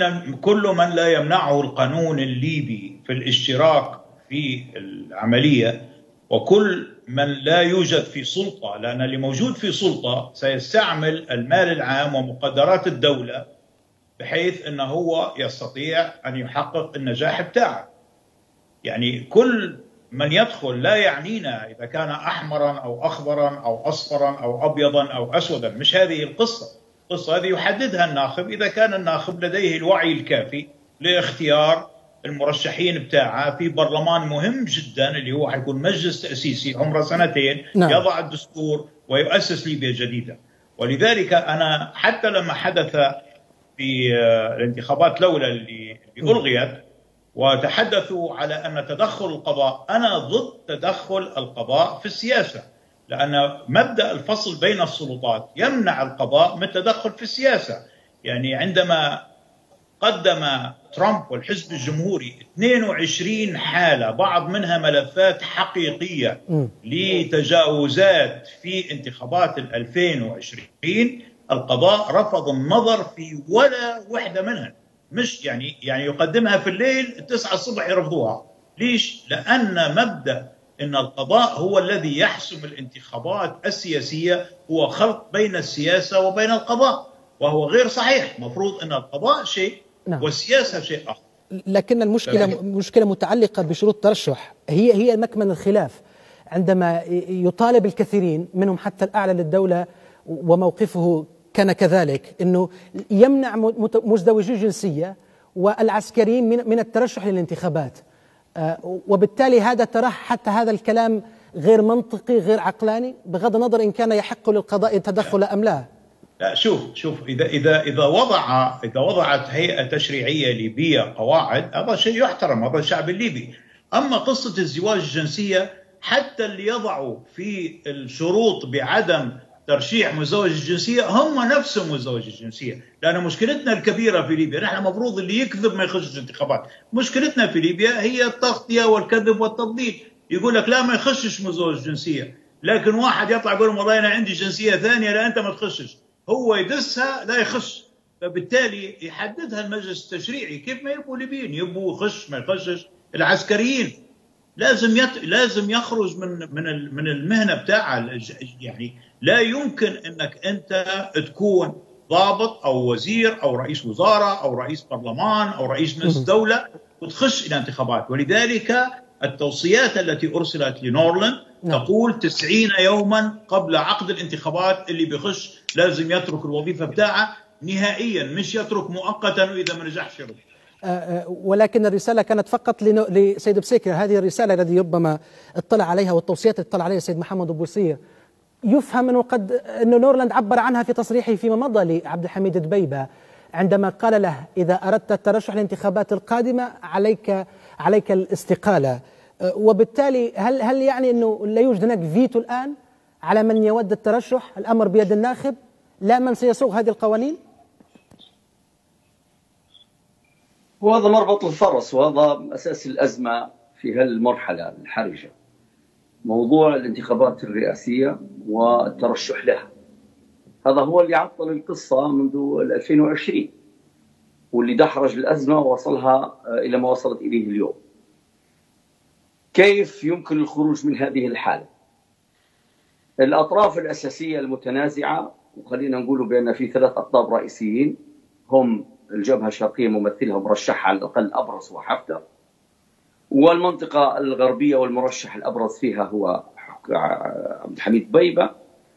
كل من لا يمنعه القانون الليبي في الاشتراك في العملية، وكل من لا يوجد في سلطة، لأن اللي موجود في سلطة سيستعمل المال العام ومقدرات الدولة بحيث أنه هو يستطيع أن يحقق النجاح بتاعه. يعني كل من يدخل لا يعنينا إذا كان أحمرا أو أخضرا أو أصفرا أو أبيضا أو أسودا، مش هذه القصة. القصة هذه يحددها الناخب إذا كان الناخب لديه الوعي الكافي لاختيار المرشحين بتاعه في برلمان مهم جدا اللي هو حيكون مجلس تأسيسي عمره 2 نعم. يضع الدستور ويؤسس ليبيا جديدة. ولذلك أنا حتى لما حدث في الانتخابات الأولى اللي ألغيت وتحدثوا على أن تدخل القضاء، أنا ضد تدخل القضاء في السياسة، لأن مبدأ الفصل بين السلطات يمنع القضاء من التدخل في السياسة. يعني عندما قدم ترامب والحزب الجمهوري 22 حالة، بعض منها ملفات حقيقية لتجاوزات في انتخابات 2020، القضاء رفض النظر في ولا واحدة منها. مش يعني يقدمها في الليل 9 الصبح يرفضوها. ليش؟ لأن مبدأ إن القضاء هو الذي يحسم الانتخابات السياسية، هو خلط بين السياسة وبين القضاء، وهو غير صحيح. مفروض أن القضاء شيء نعم. والسياسة شيء آخر. لكن المشكلة متعلقة بشروط الترشح، هي مكمن الخلاف. عندما يطالب الكثيرين منهم حتى الأعلى للدولة وموقفه كان كذلك أنه يمنع مزدوجي الجنسية والعسكريين من الترشح للانتخابات، وبالتالي هذا ترى حتى هذا الكلام غير منطقي غير عقلاني، بغض النظر إن كان يحق للقضاء التدخل أم لا. لا، شوف إذا وضعت هيئة تشريعية ليبية قواعد، هذا شيء يحترم، هذا الشعب الليبي. أما قصة الزواج الجنسية، حتى اللي يضعوا في الشروط بعدم ترشيح مزوج الجنسية هم نفسهم مزوج الجنسية. لأن مشكلتنا الكبيرة في ليبيا، نحن مفروض اللي يكذب ما يخش الانتخابات. مشكلتنا في ليبيا هي التغطية والكذب والتضليل. يقول لك لا ما يخشش مزوج جنسية، لكن واحد يطلع يقول والله أنا عندي جنسية ثانية، لا أنت ما تخشش، هو يدسها لا يخش. فبالتالي يحددها المجلس التشريعي كيف ما يبقوا ليبيين، يبقوا يخش ما يخشش. العسكريين لازم يخرج من المهنة بتاعها. يعني لا يمكن انك انت تكون ضابط او وزير او رئيس وزارة او رئيس برلمان او رئيس مجلس دولة وتخش الى انتخابات. ولذلك التوصيات التي أرسلت لنورلاند تقول 90 يوما قبل عقد الانتخابات اللي بيخش لازم يترك الوظيفة بتاعه نهائيا، مش يترك مؤقتا وإذا ما نجحش يرد. ولكن الرسالة كانت فقط لسيد بسيكر. هذه الرسالة التي ربما اطلع عليها والتوصيات اللي اطلع عليها السيد محمد أبو بوصير يفهم أنه نورلاند عبر عنها في تصريحه فيما مضى لعبد الحميد دبيبة عندما قال له إذا أردت الترشح للانتخابات القادمة عليك الاستقالة. وبالتالي هل يعني أنه لا يوجد هناك فيتو الآن على من يود الترشح؟ الأمر بيد الناخب لا من سيصوغ هذه القوانين؟ وهذا مربط الفرس، وهذا أساس الأزمة في هذه المرحلة الحرجة، موضوع الانتخابات الرئاسية والترشح لها. هذا هو اللي عطل القصة منذ 2020 واللي دحرج الأزمة ووصلها إلى ما وصلت إليه اليوم. كيف يمكن الخروج من هذه الحالة؟ الأطراف الأساسية المتنازعة، وخلينا نقول بأن في 3 أقطاب رئيسيين هم الجبهة الشرقية ممثلها مرشحها على الأقل أبرز وحفتر، والمنطقة الغربية والمرشح الأبرز فيها هو عبد الحميد دبيبة،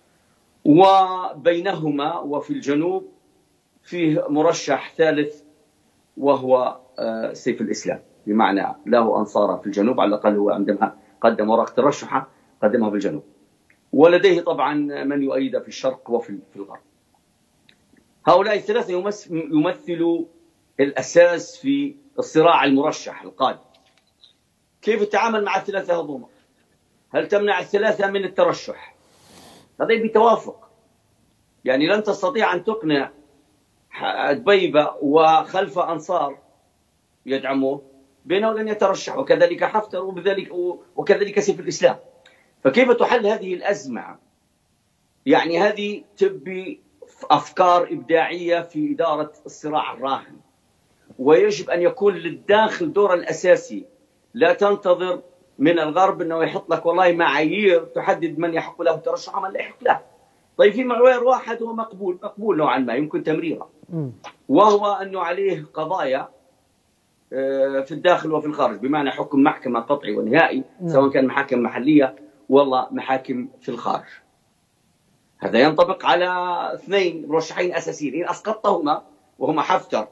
وبينهما وفي الجنوب فيه مرشح ثالث وهو سيف الإسلام، بمعنى له أنصاره في الجنوب، على الأقل هو عندما قدم ورقة ترشحه قدمها في الجنوب، ولديه طبعا من يؤيده في الشرق وفي الغرب. هؤلاء الثلاثة يمثلوا الأساس في الصراع المرشح القادم. كيف التعامل مع الثلاثة هذوما؟ هل تمنع الثلاثة من الترشح؟ هذا بتوافق، يعني لن تستطيع أن تقنع دبيبة وخلف أنصار يدعموه بأنه لن يترشح، وكذلك حفتر وكذلك سيف الإسلام. فكيف تحل هذه الأزمة؟ يعني هذه تبي أفكار إبداعية في إدارة الصراع الراهن، ويجب أن يكون للداخل دور الأساسي. لا تنتظر من الغرب أنه يحط لك والله معايير تحدد من يحق له الترشح ومن لا يحق له. طيب في معيار واحد هو مقبول نوعا ما يمكن تمريره، وهو أنه عليه قضايا في الداخل وفي الخارج، بمعنى حكم محكمة قطعي ونهائي، سواء كان محاكم محلية والله محاكم في الخارج. هذا ينطبق على 2 مرشحين أساسيين، إن أسقطتهما وهما حفتر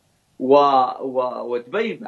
ودبيبة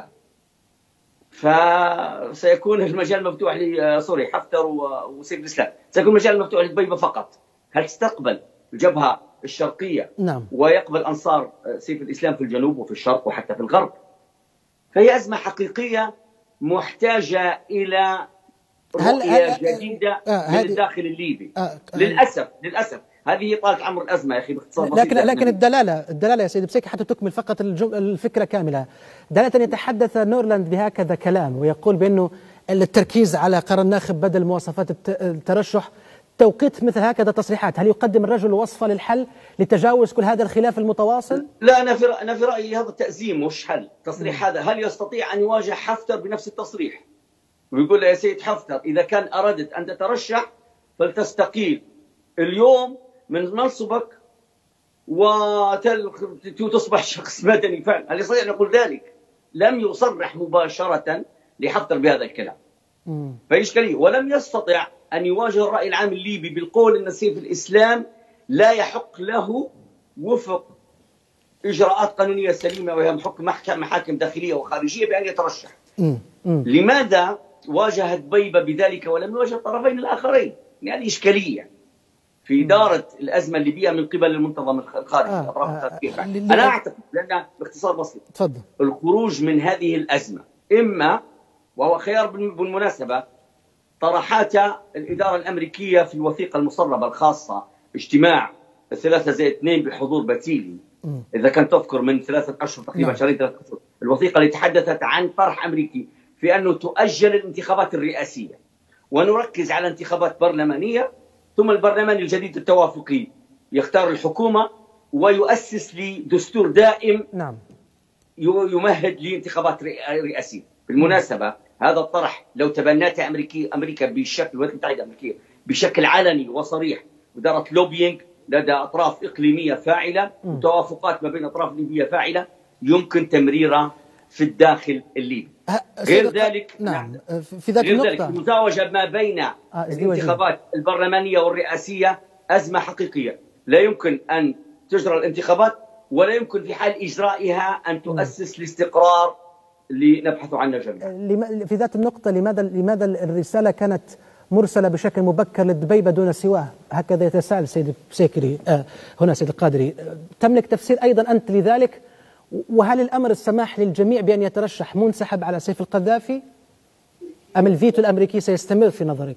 فسيكون المجال مفتوح حفتر وسيف الإسلام، سيكون المجال مفتوح لدبيبة فقط. هل تستقبل الجبهة الشرقية ويقبل أنصار سيف الإسلام في الجنوب وفي الشرق وحتى في الغرب؟ فهي أزمة حقيقية محتاجة إلى رؤية جديدة من الداخل الليبي. للأسف هذه طالت عمر الأزمة يا أخي باختصار بسيط. لكن الدلالة يا سيدي بسيكي حتى تكمل فقط الفكرة كاملة. دلالة يتحدث نورلاند بهكذا كلام ويقول بأنه التركيز على قرار الناخب بدل مواصفات الترشح، توقيت مثل هكذا تصريحات، هل يقدم الرجل وصفة للحل لتجاوز كل هذا الخلاف المتواصل؟ لا، أنا في رأيي هذا التأزيم مش حل. تصريح هذا هل يستطيع أن يواجه حفتر بنفس التصريح ويقول له يا سيد حفتر إذا كان أردت أن تترشح فلتستقيل اليوم من منصبك وتصبح شخص مدني فعلا؟ هل يستطيع أن يقول ذلك؟ لم يصرح مباشرة لحفتر بهذا الكلام. فإشكالية، ولم يستطع أن يواجه الرأي العام الليبي بالقول أن سيف الإسلام لا يحق له وفق إجراءات قانونية سليمة وهي حكم محاكم داخلية وخارجية بأن يترشح. لماذا واجه دبيبة بذلك ولم يواجه الطرفين الآخرين؟ يعني إشكالية في إدارة الأزمة الليبية من قبل المنتظم الخارجي. أنا أعتقد لأن باختصار بسيط تفضل الخروج من هذه الأزمة إما، وهو خيار بالمناسبة، طرحات الإدارة الأمريكية في الوثيقة المسربة الخاصة اجتماع 3+2 بحضور بتيلي، إذا كنت تذكر من 3 أشهر تقريبا، شهرين 3 أشهر، الوثيقة اللي تحدثت عن طرح أمريكي في أنه تؤجل الانتخابات الرئاسية ونركز على انتخابات برلمانية، ثم البرلمان الجديد التوافقي يختار الحكومة ويؤسس لدستور دائم يمهد لانتخابات رئاسية. بالمناسبة هذا الطرح لو تبنته أمريكا بشكل، الولايات المتحدة الأمريكية بشكل علني وصريح، ودارت لوبينج لدى أطراف إقليمية فاعلة وتوافقات ما بين أطراف ليبية فاعلة، يمكن تمريرها في الداخل الليبي. غير ذلك نعم في ذات النقطة المزاوجة ما بين الانتخابات البرلمانية والرئاسية أزمة حقيقية. لا يمكن أن تجرى الانتخابات ولا يمكن في حال إجرائها أن تؤسس الاستقرار اللي نبحث عنه جميعا. في ذات النقطة لماذا الرسالة كانت مرسلة بشكل مبكر للدبيبة دون سواه؟ هكذا يتساءل سيد بسيكري هنا سيد القادري. تملك تفسير أيضا أنت لذلك؟ وهل الأمر السماح للجميع بأن يترشح منسحب على سيف القذافي أم الفيتو الأمريكي سيستمر في نظرك؟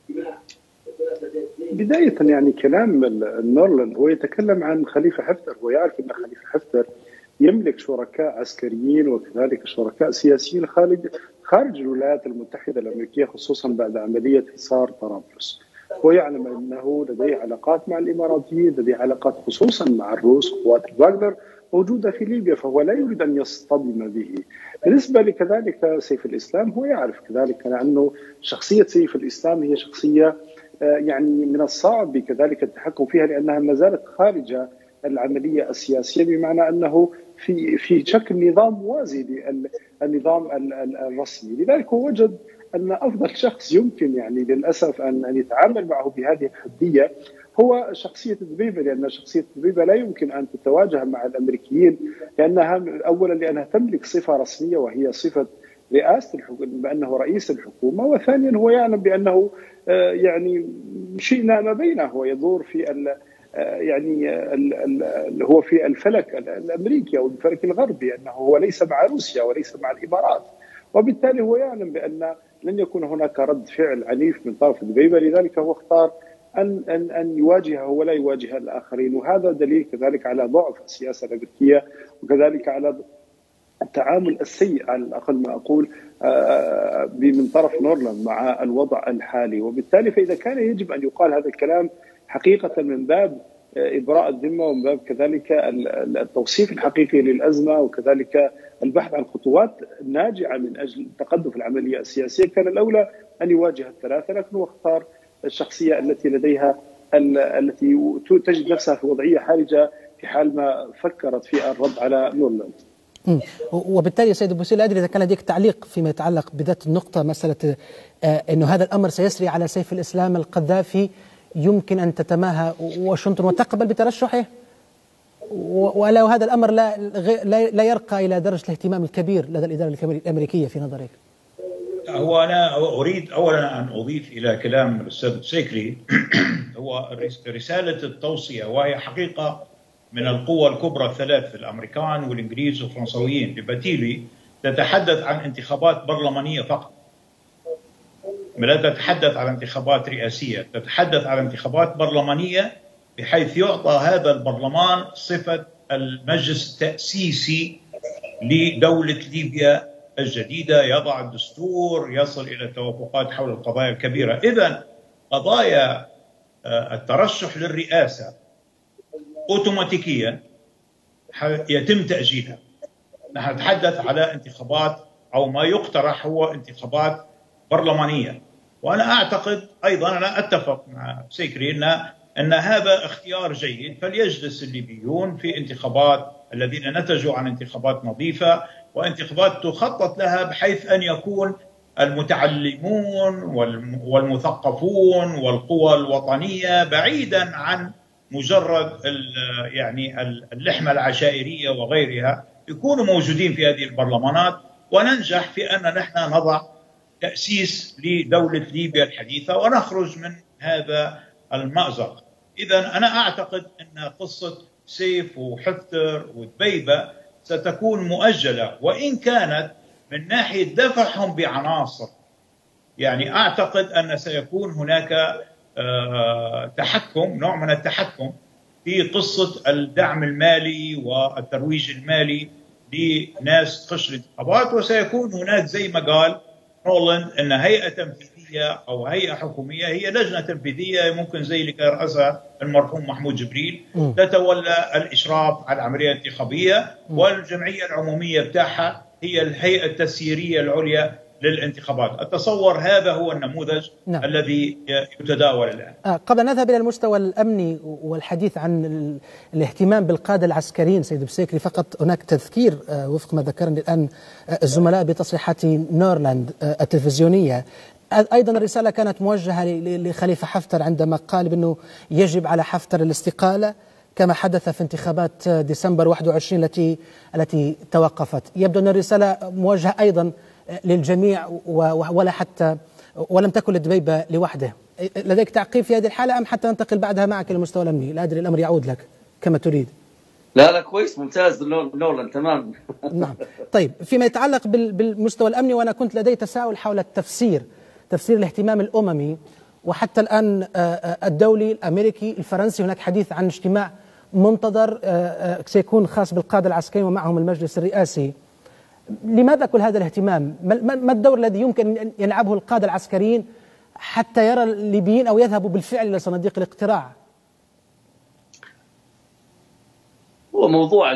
بداية يعني كلام نورلاند هو يتكلم عن خليفة حفتر، هو يعرف أن خليفة حفتر يملك شركاء عسكريين وكذلك شركاء سياسيين خارج الولايات المتحدة الأمريكية، خصوصا بعد عملية حصار طرابلس. هو يعلم أنه لديه علاقات مع الإماراتيين، لديه علاقات خصوصا مع الروس، قوات الواغنر موجودة في ليبيا، فهو لا يريد أن يصطدم به. بالنسبة لكذلك سيف الإسلام هو يعرف كذلك أنه شخصية سيف الإسلام هي شخصية يعني من الصعب كذلك التحكم فيها، لأنها ما زالت خارج العملية السياسية، بمعنى أنه في شكل نظام موازي للنظام الرسمي. لذلك هو وجد أن أفضل شخص يمكن يعني للأسف أن يتعامل معه بهذه الحدية هو شخصية دبيبة، لأن شخصية دبيبة لا يمكن أن تتواجه مع الأمريكيين، لأنها أولا لأنها تملك صفة رسمية وهي صفة رئاسة الحكومة بأنه رئيس الحكومة، وثانيا هو يعلم بأنه يعني شيء ما بينه، هو يدور في يعني هو في الفلك الأمريكي أو الفلك الغربي، أنه هو ليس مع روسيا وليس مع الإمارات، وبالتالي هو يعلم بأن لن يكون هناك رد فعل عنيف من طرف دبيبة. لذلك هو اختار أن يواجهه ولا يواجه الآخرين، وهذا دليل كذلك على ضعف السياسة الأمريكية وكذلك على التعامل السيء على الأقل ما أقول من طرف نورلاند مع الوضع الحالي. وبالتالي فإذا كان يجب أن يقال هذا الكلام حقيقة من باب إبراء الذمة ومن باب كذلك التوصيف الحقيقي للأزمة وكذلك البحث عن خطوات ناجعة من أجل التقدم في العملية السياسية، كان الأولى أن يواجه الثلاثة، لكن هو اختار الشخصية التي لديها التي تجد نفسها في وضعية حرجة في حال ما فكرت في الرد على نورلاند. وبالتالي سيد بوسيل أدري إذا كان لديك تعليق فيما يتعلق بذات النقطة، مسألة أنه هذا الأمر سيسري على سيف الإسلام القذافي، يمكن أن تتماهى واشنطن وتقبل بترشحه، ولو هذا الأمر لا يرقى إلى درجة الاهتمام الكبير لدى الإدارة الأمريكية في نظرك؟ هو أنا أريد أولا أن أضيف إلى كلام الأستاذ بسيكري هو رسالة التوصية، وهي حقيقة من القوى الكبرى الثلاث الأمريكان والإنجليز والفرنسويين لباتيلي، تتحدث عن انتخابات برلمانية فقط، لا تتحدث عن انتخابات رئاسية، تتحدث عن انتخابات برلمانية بحيث يعطى هذا البرلمان صفة المجلس التأسيسي لدولة ليبيا الجديدة، يضع الدستور، يصل إلى توافقات حول القضايا الكبيرة. إذن قضايا الترشح للرئاسة أوتوماتيكيا يتم تأجيلها. نحن نتحدث على انتخابات أو ما يقترح هو انتخابات برلمانية، وأنا أعتقد أيضا أنا أتفق مع سيكري أن هذا اختيار جيد، فليجلس الليبيون في انتخابات الذين نتجوا عن انتخابات نظيفة وانتخابات تخطط لها بحيث أن يكون المتعلمون والمثقفون والقوى الوطنية بعيدا عن مجرد يعني اللحمة العشائرية وغيرها، يكونوا موجودين في هذه البرلمانات، وننجح في أن نحن نضع تأسيس لدولة ليبيا الحديثة ونخرج من هذا المأزق. إذا أنا أعتقد أن قصة سيف وحفتر ودبيبة ستكون مؤجلة، وإن كانت من ناحية دفعهم بعناصر، يعني أعتقد أن سيكون هناك تحكم، نوع من التحكم في قصة الدعم المالي والترويج المالي لناس تخش الانتخابات، وسيكون هناك زي ما قال نورلاند أن هيئة تنفيذية أو هيئة حكومية، هي لجنة تنفيذية ممكن زي اللي كان رأسها المرحوم محمود جبريل، تتولى الإشراف على العملية الانتخابية، والجمعية العمومية بتاعها هي الهيئة التسييرية العليا للانتخابات. أتصور هذا هو النموذج الذي يتداول الآن. قبل أن نذهب إلى المستوى الأمني والحديث عن الاهتمام بالقادة العسكريين سيد بسيكري، فقط هناك تذكير وفق ما ذكرني الآن الزملاء بتصريحات نورلاند التلفزيونية. أيضا الرسالة كانت موجهة لخليفة حفتر عندما قال بأنه يجب على حفتر الاستقالة كما حدث في انتخابات ديسمبر 21 التي توقفت. يبدو أن الرسالة موجهة أيضا للجميع ولم تكن لدبيبة لوحده. لديك تعقيب في هذه الحالة أم حتى ننتقل بعدها معك للمستوى الأمني؟ لا أدري، الأمر يعود لك كما تريد. لا كويس، ممتاز نورلاند، تمام. نعم. طيب، فيما يتعلق بالمستوى الأمني، وأنا كنت لدي تساؤل حول تفسير الاهتمام الأممي وحتى الآن الدولي الأمريكي الفرنسي. هناك حديث عن اجتماع منتظر سيكون خاص بالقادة العسكريين ومعهم المجلس الرئاسي. لماذا كل هذا الاهتمام؟ ما الدور الذي يمكن أن يلعبه القادة العسكريين حتى يرى الليبيين أو يذهبوا بالفعل إلى صناديق الاقتراع؟ هو موضوع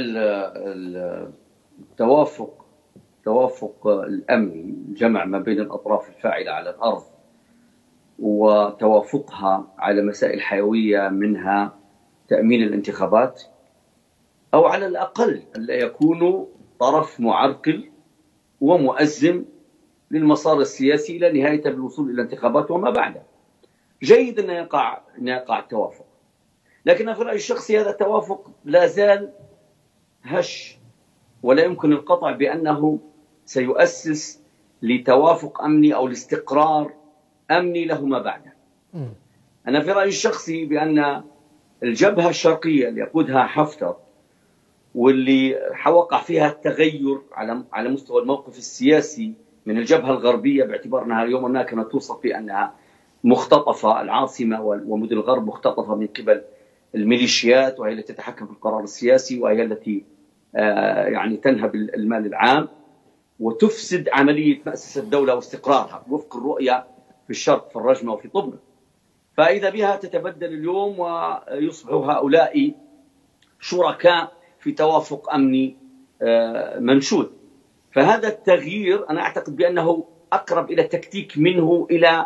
التوافق الأمني، الجمع ما بين الأطراف الفاعلة على الأرض وتوافقها على مسائل حيوية، منها تأمين الانتخابات، أو على الأقل ألا يكونوا طرف معرقل ومؤزم للمسار السياسي إلى نهاية الوصول إلى الانتخابات وما بعدها. جيد أن يقع التوافق، لكن في رأيي الشخصي هذا التوافق لا زال هش، ولا يمكن القطع بأنه سيؤسس لتوافق أمني أو لاستقرار أمني له ما بعده. أنا في رأيي الشخصي بأن الجبهة الشرقية اللي يقودها حفتر واللي وقع فيها التغير على مستوى الموقف السياسي من الجبهة الغربية، باعتبار أنها اليوم ما كانت توصف بأنها مختطفة، العاصمة ومدن الغرب مختطفة من قبل الميليشيات، وهي التي تتحكم في القرار السياسي، وهي التي يعني تنهب المال العام وتفسد عملية مؤسسة الدولة واستقرارها وفق الرؤية في الشرق، في الرجمة وفي طبرق. فإذا بها تتبدل اليوم ويصبحوا هؤلاء شركاء في توافق أمني منشود. فهذا التغيير أنا أعتقد بأنه أقرب إلى التكتيك منه إلى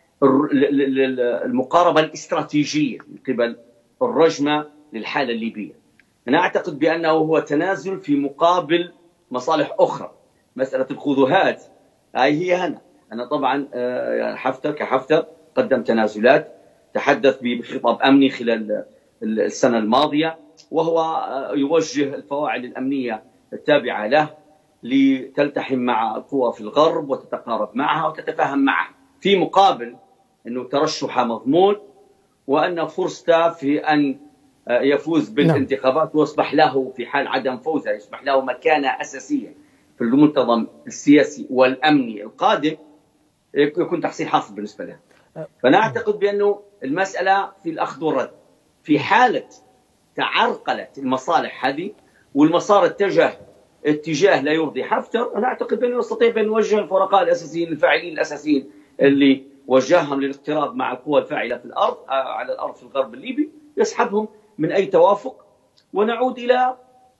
المقاربة الاستراتيجية من قبل الرجمة للحالة الليبية. أنا أعتقد بأنه هو تنازل في مقابل مصالح أخرى. مسألة الخذوهات هي هنا. أنا طبعا كحفتر قدم تنازلات، تحدث بخطاب أمني خلال السنة الماضية، وهو يوجه الفواعل الأمنية التابعة له لتلتحم مع القوى في الغرب وتتقارب معها وتتفاهم معها، في مقابل أنه ترشح مضمون وأن فرصته في أن يفوز بالانتخابات ويصبح له في حال عدم فوزه يصبح له مكانة أساسية في المنتظم السياسي والأمني القادم، يكون تحصيل حاصل بالنسبة له. فأنا أعتقد بأنه المسألة في الأخذ والرد. في حالة تعرقلت المصالح هذه والمسار اتجاه لا يرضي حفتر، أنا أعتقد بأنه يستطيع بأن يوجه الفرقاء الأساسيين الفاعلين الأساسيين اللي وجههم للاقتراب مع القوى الفاعلة في الأرض على الأرض في الغرب الليبي، يسحبهم من أي توافق ونعود إلى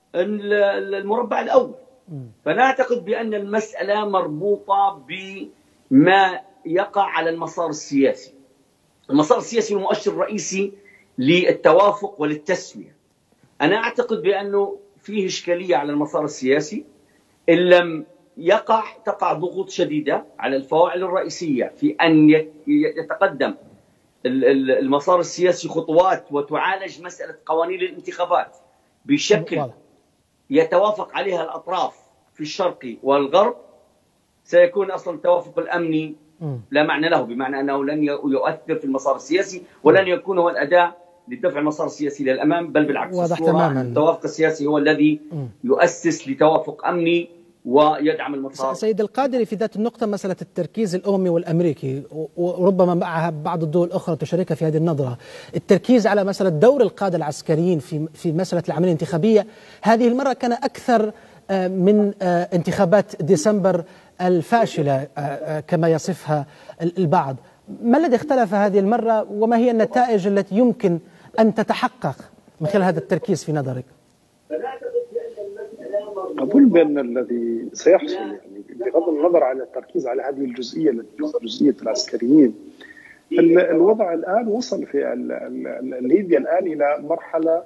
المربع الأول. فأنا أعتقد بأن المسألة مربوطة بما يقع على المسار السياسي. المسار السياسي المؤشر الرئيسي للتوافق وللتسوية. أنا أعتقد بأنه فيه إشكالية على المسار السياسي، إن لم تقع ضغوط شديدة على الفواعل الرئيسية في أن يتقدم المسار السياسي خطوات وتعالج مسألة قوانين الانتخابات بشكل يتوافق عليها الأطراف في الشرق والغرب، سيكون أصلا التوافق الأمني لا معنى له، بمعنى أنه لن يؤثر في المسار السياسي ولن يكون هو الأداة لدفع المسار السياسي للأمام، بل بالعكس. واضح تماما. التوافق السياسي هو الذي يؤسس لتوافق أمني ويدعم المسار. سيد القادري، في ذات النقطة مسألة التركيز الأممي والأمريكي، وربما معها بعض الدول الأخرى تشاركها في هذه النظرة، التركيز على مسألة دور القادة العسكريين في مسألة العملية الانتخابية هذه المرة كان أكثر من انتخابات ديسمبر الفاشلة كما يصفها البعض. ما الذي اختلف هذه المرة وما هي النتائج التي يمكن أن تتحقق من خلال هذا التركيز في نظرك؟ أقول بأن الذي سيحصل يعني بغض النظر عن التركيز على هذه الجزئية جزئية العسكريين، الوضع الآن وصل في ليبيا الآن إلى مرحلة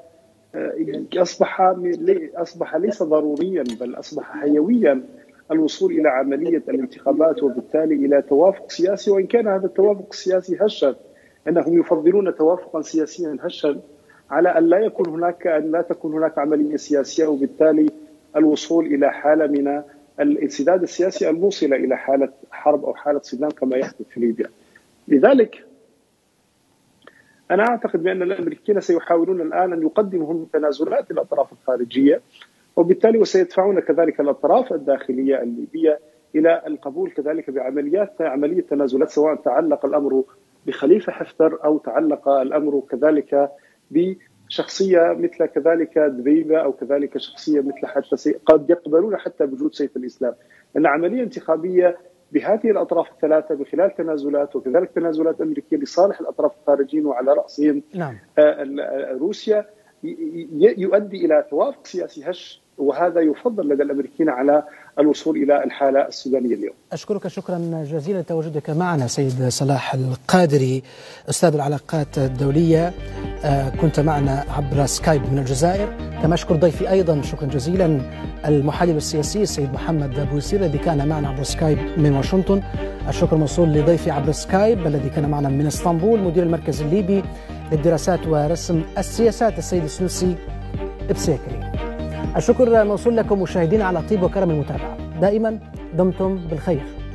أصبح ليس ضروريا بل أصبح حيويا الوصول إلى عملية الانتخابات وبالتالي إلى توافق سياسي، وإن كان هذا التوافق السياسي هشا، أنهم يفضلون توافقا سياسيا هشا على أن لا تكون هناك عملية سياسية، وبالتالي الوصول إلى حالة من الانسداد السياسي الموصلة إلى حالة حرب أو حالة صدام كما يحدث في ليبيا. لذلك أنا أعتقد بأن الأمريكيين سيحاولون الآن أن يقدموا هم تنازلات الأطراف الخارجية، وبالتالي وسيدفعون كذلك الأطراف الداخلية الليبية إلى القبول كذلك بعملية تنازلات، سواء تعلق الأمر بخليفة حفتر أو تعلق الأمر كذلك بشخصية مثل كذلك دبيبة أو كذلك شخصية مثل حتى قد يقبلون حتى بوجود سيف الإسلام. أن عملية انتخابية بهذه الأطراف الثلاثة بخلال تنازلات وكذلك تنازلات أمريكية لصالح الأطراف الخارجيين وعلى رأسهم روسيا يؤدي إلى توافق سياسي هش، وهذا يفضل لدى الأمريكيين على الوصول إلى الحالة السودانية اليوم. أشكرك شكرا جزيلا لتواجدك معنا سيد صلاح القادري، أستاذ العلاقات الدولية، كنت معنا عبر سكايب من الجزائر. كما أشكر ضيفي أيضا شكرا جزيلا المحلل السياسي السيد محمد بويسير الذي كان معنا عبر سكايب من واشنطن. الشكر موصول لضيفي عبر سكايب الذي كان معنا من اسطنبول مدير المركز الليبي للدراسات ورسم السياسات السيد السنوسي بسيكري. الشكر موصول لكم مشاهدينا على طيب وكرم المتابعة. دائما دمتم بالخير.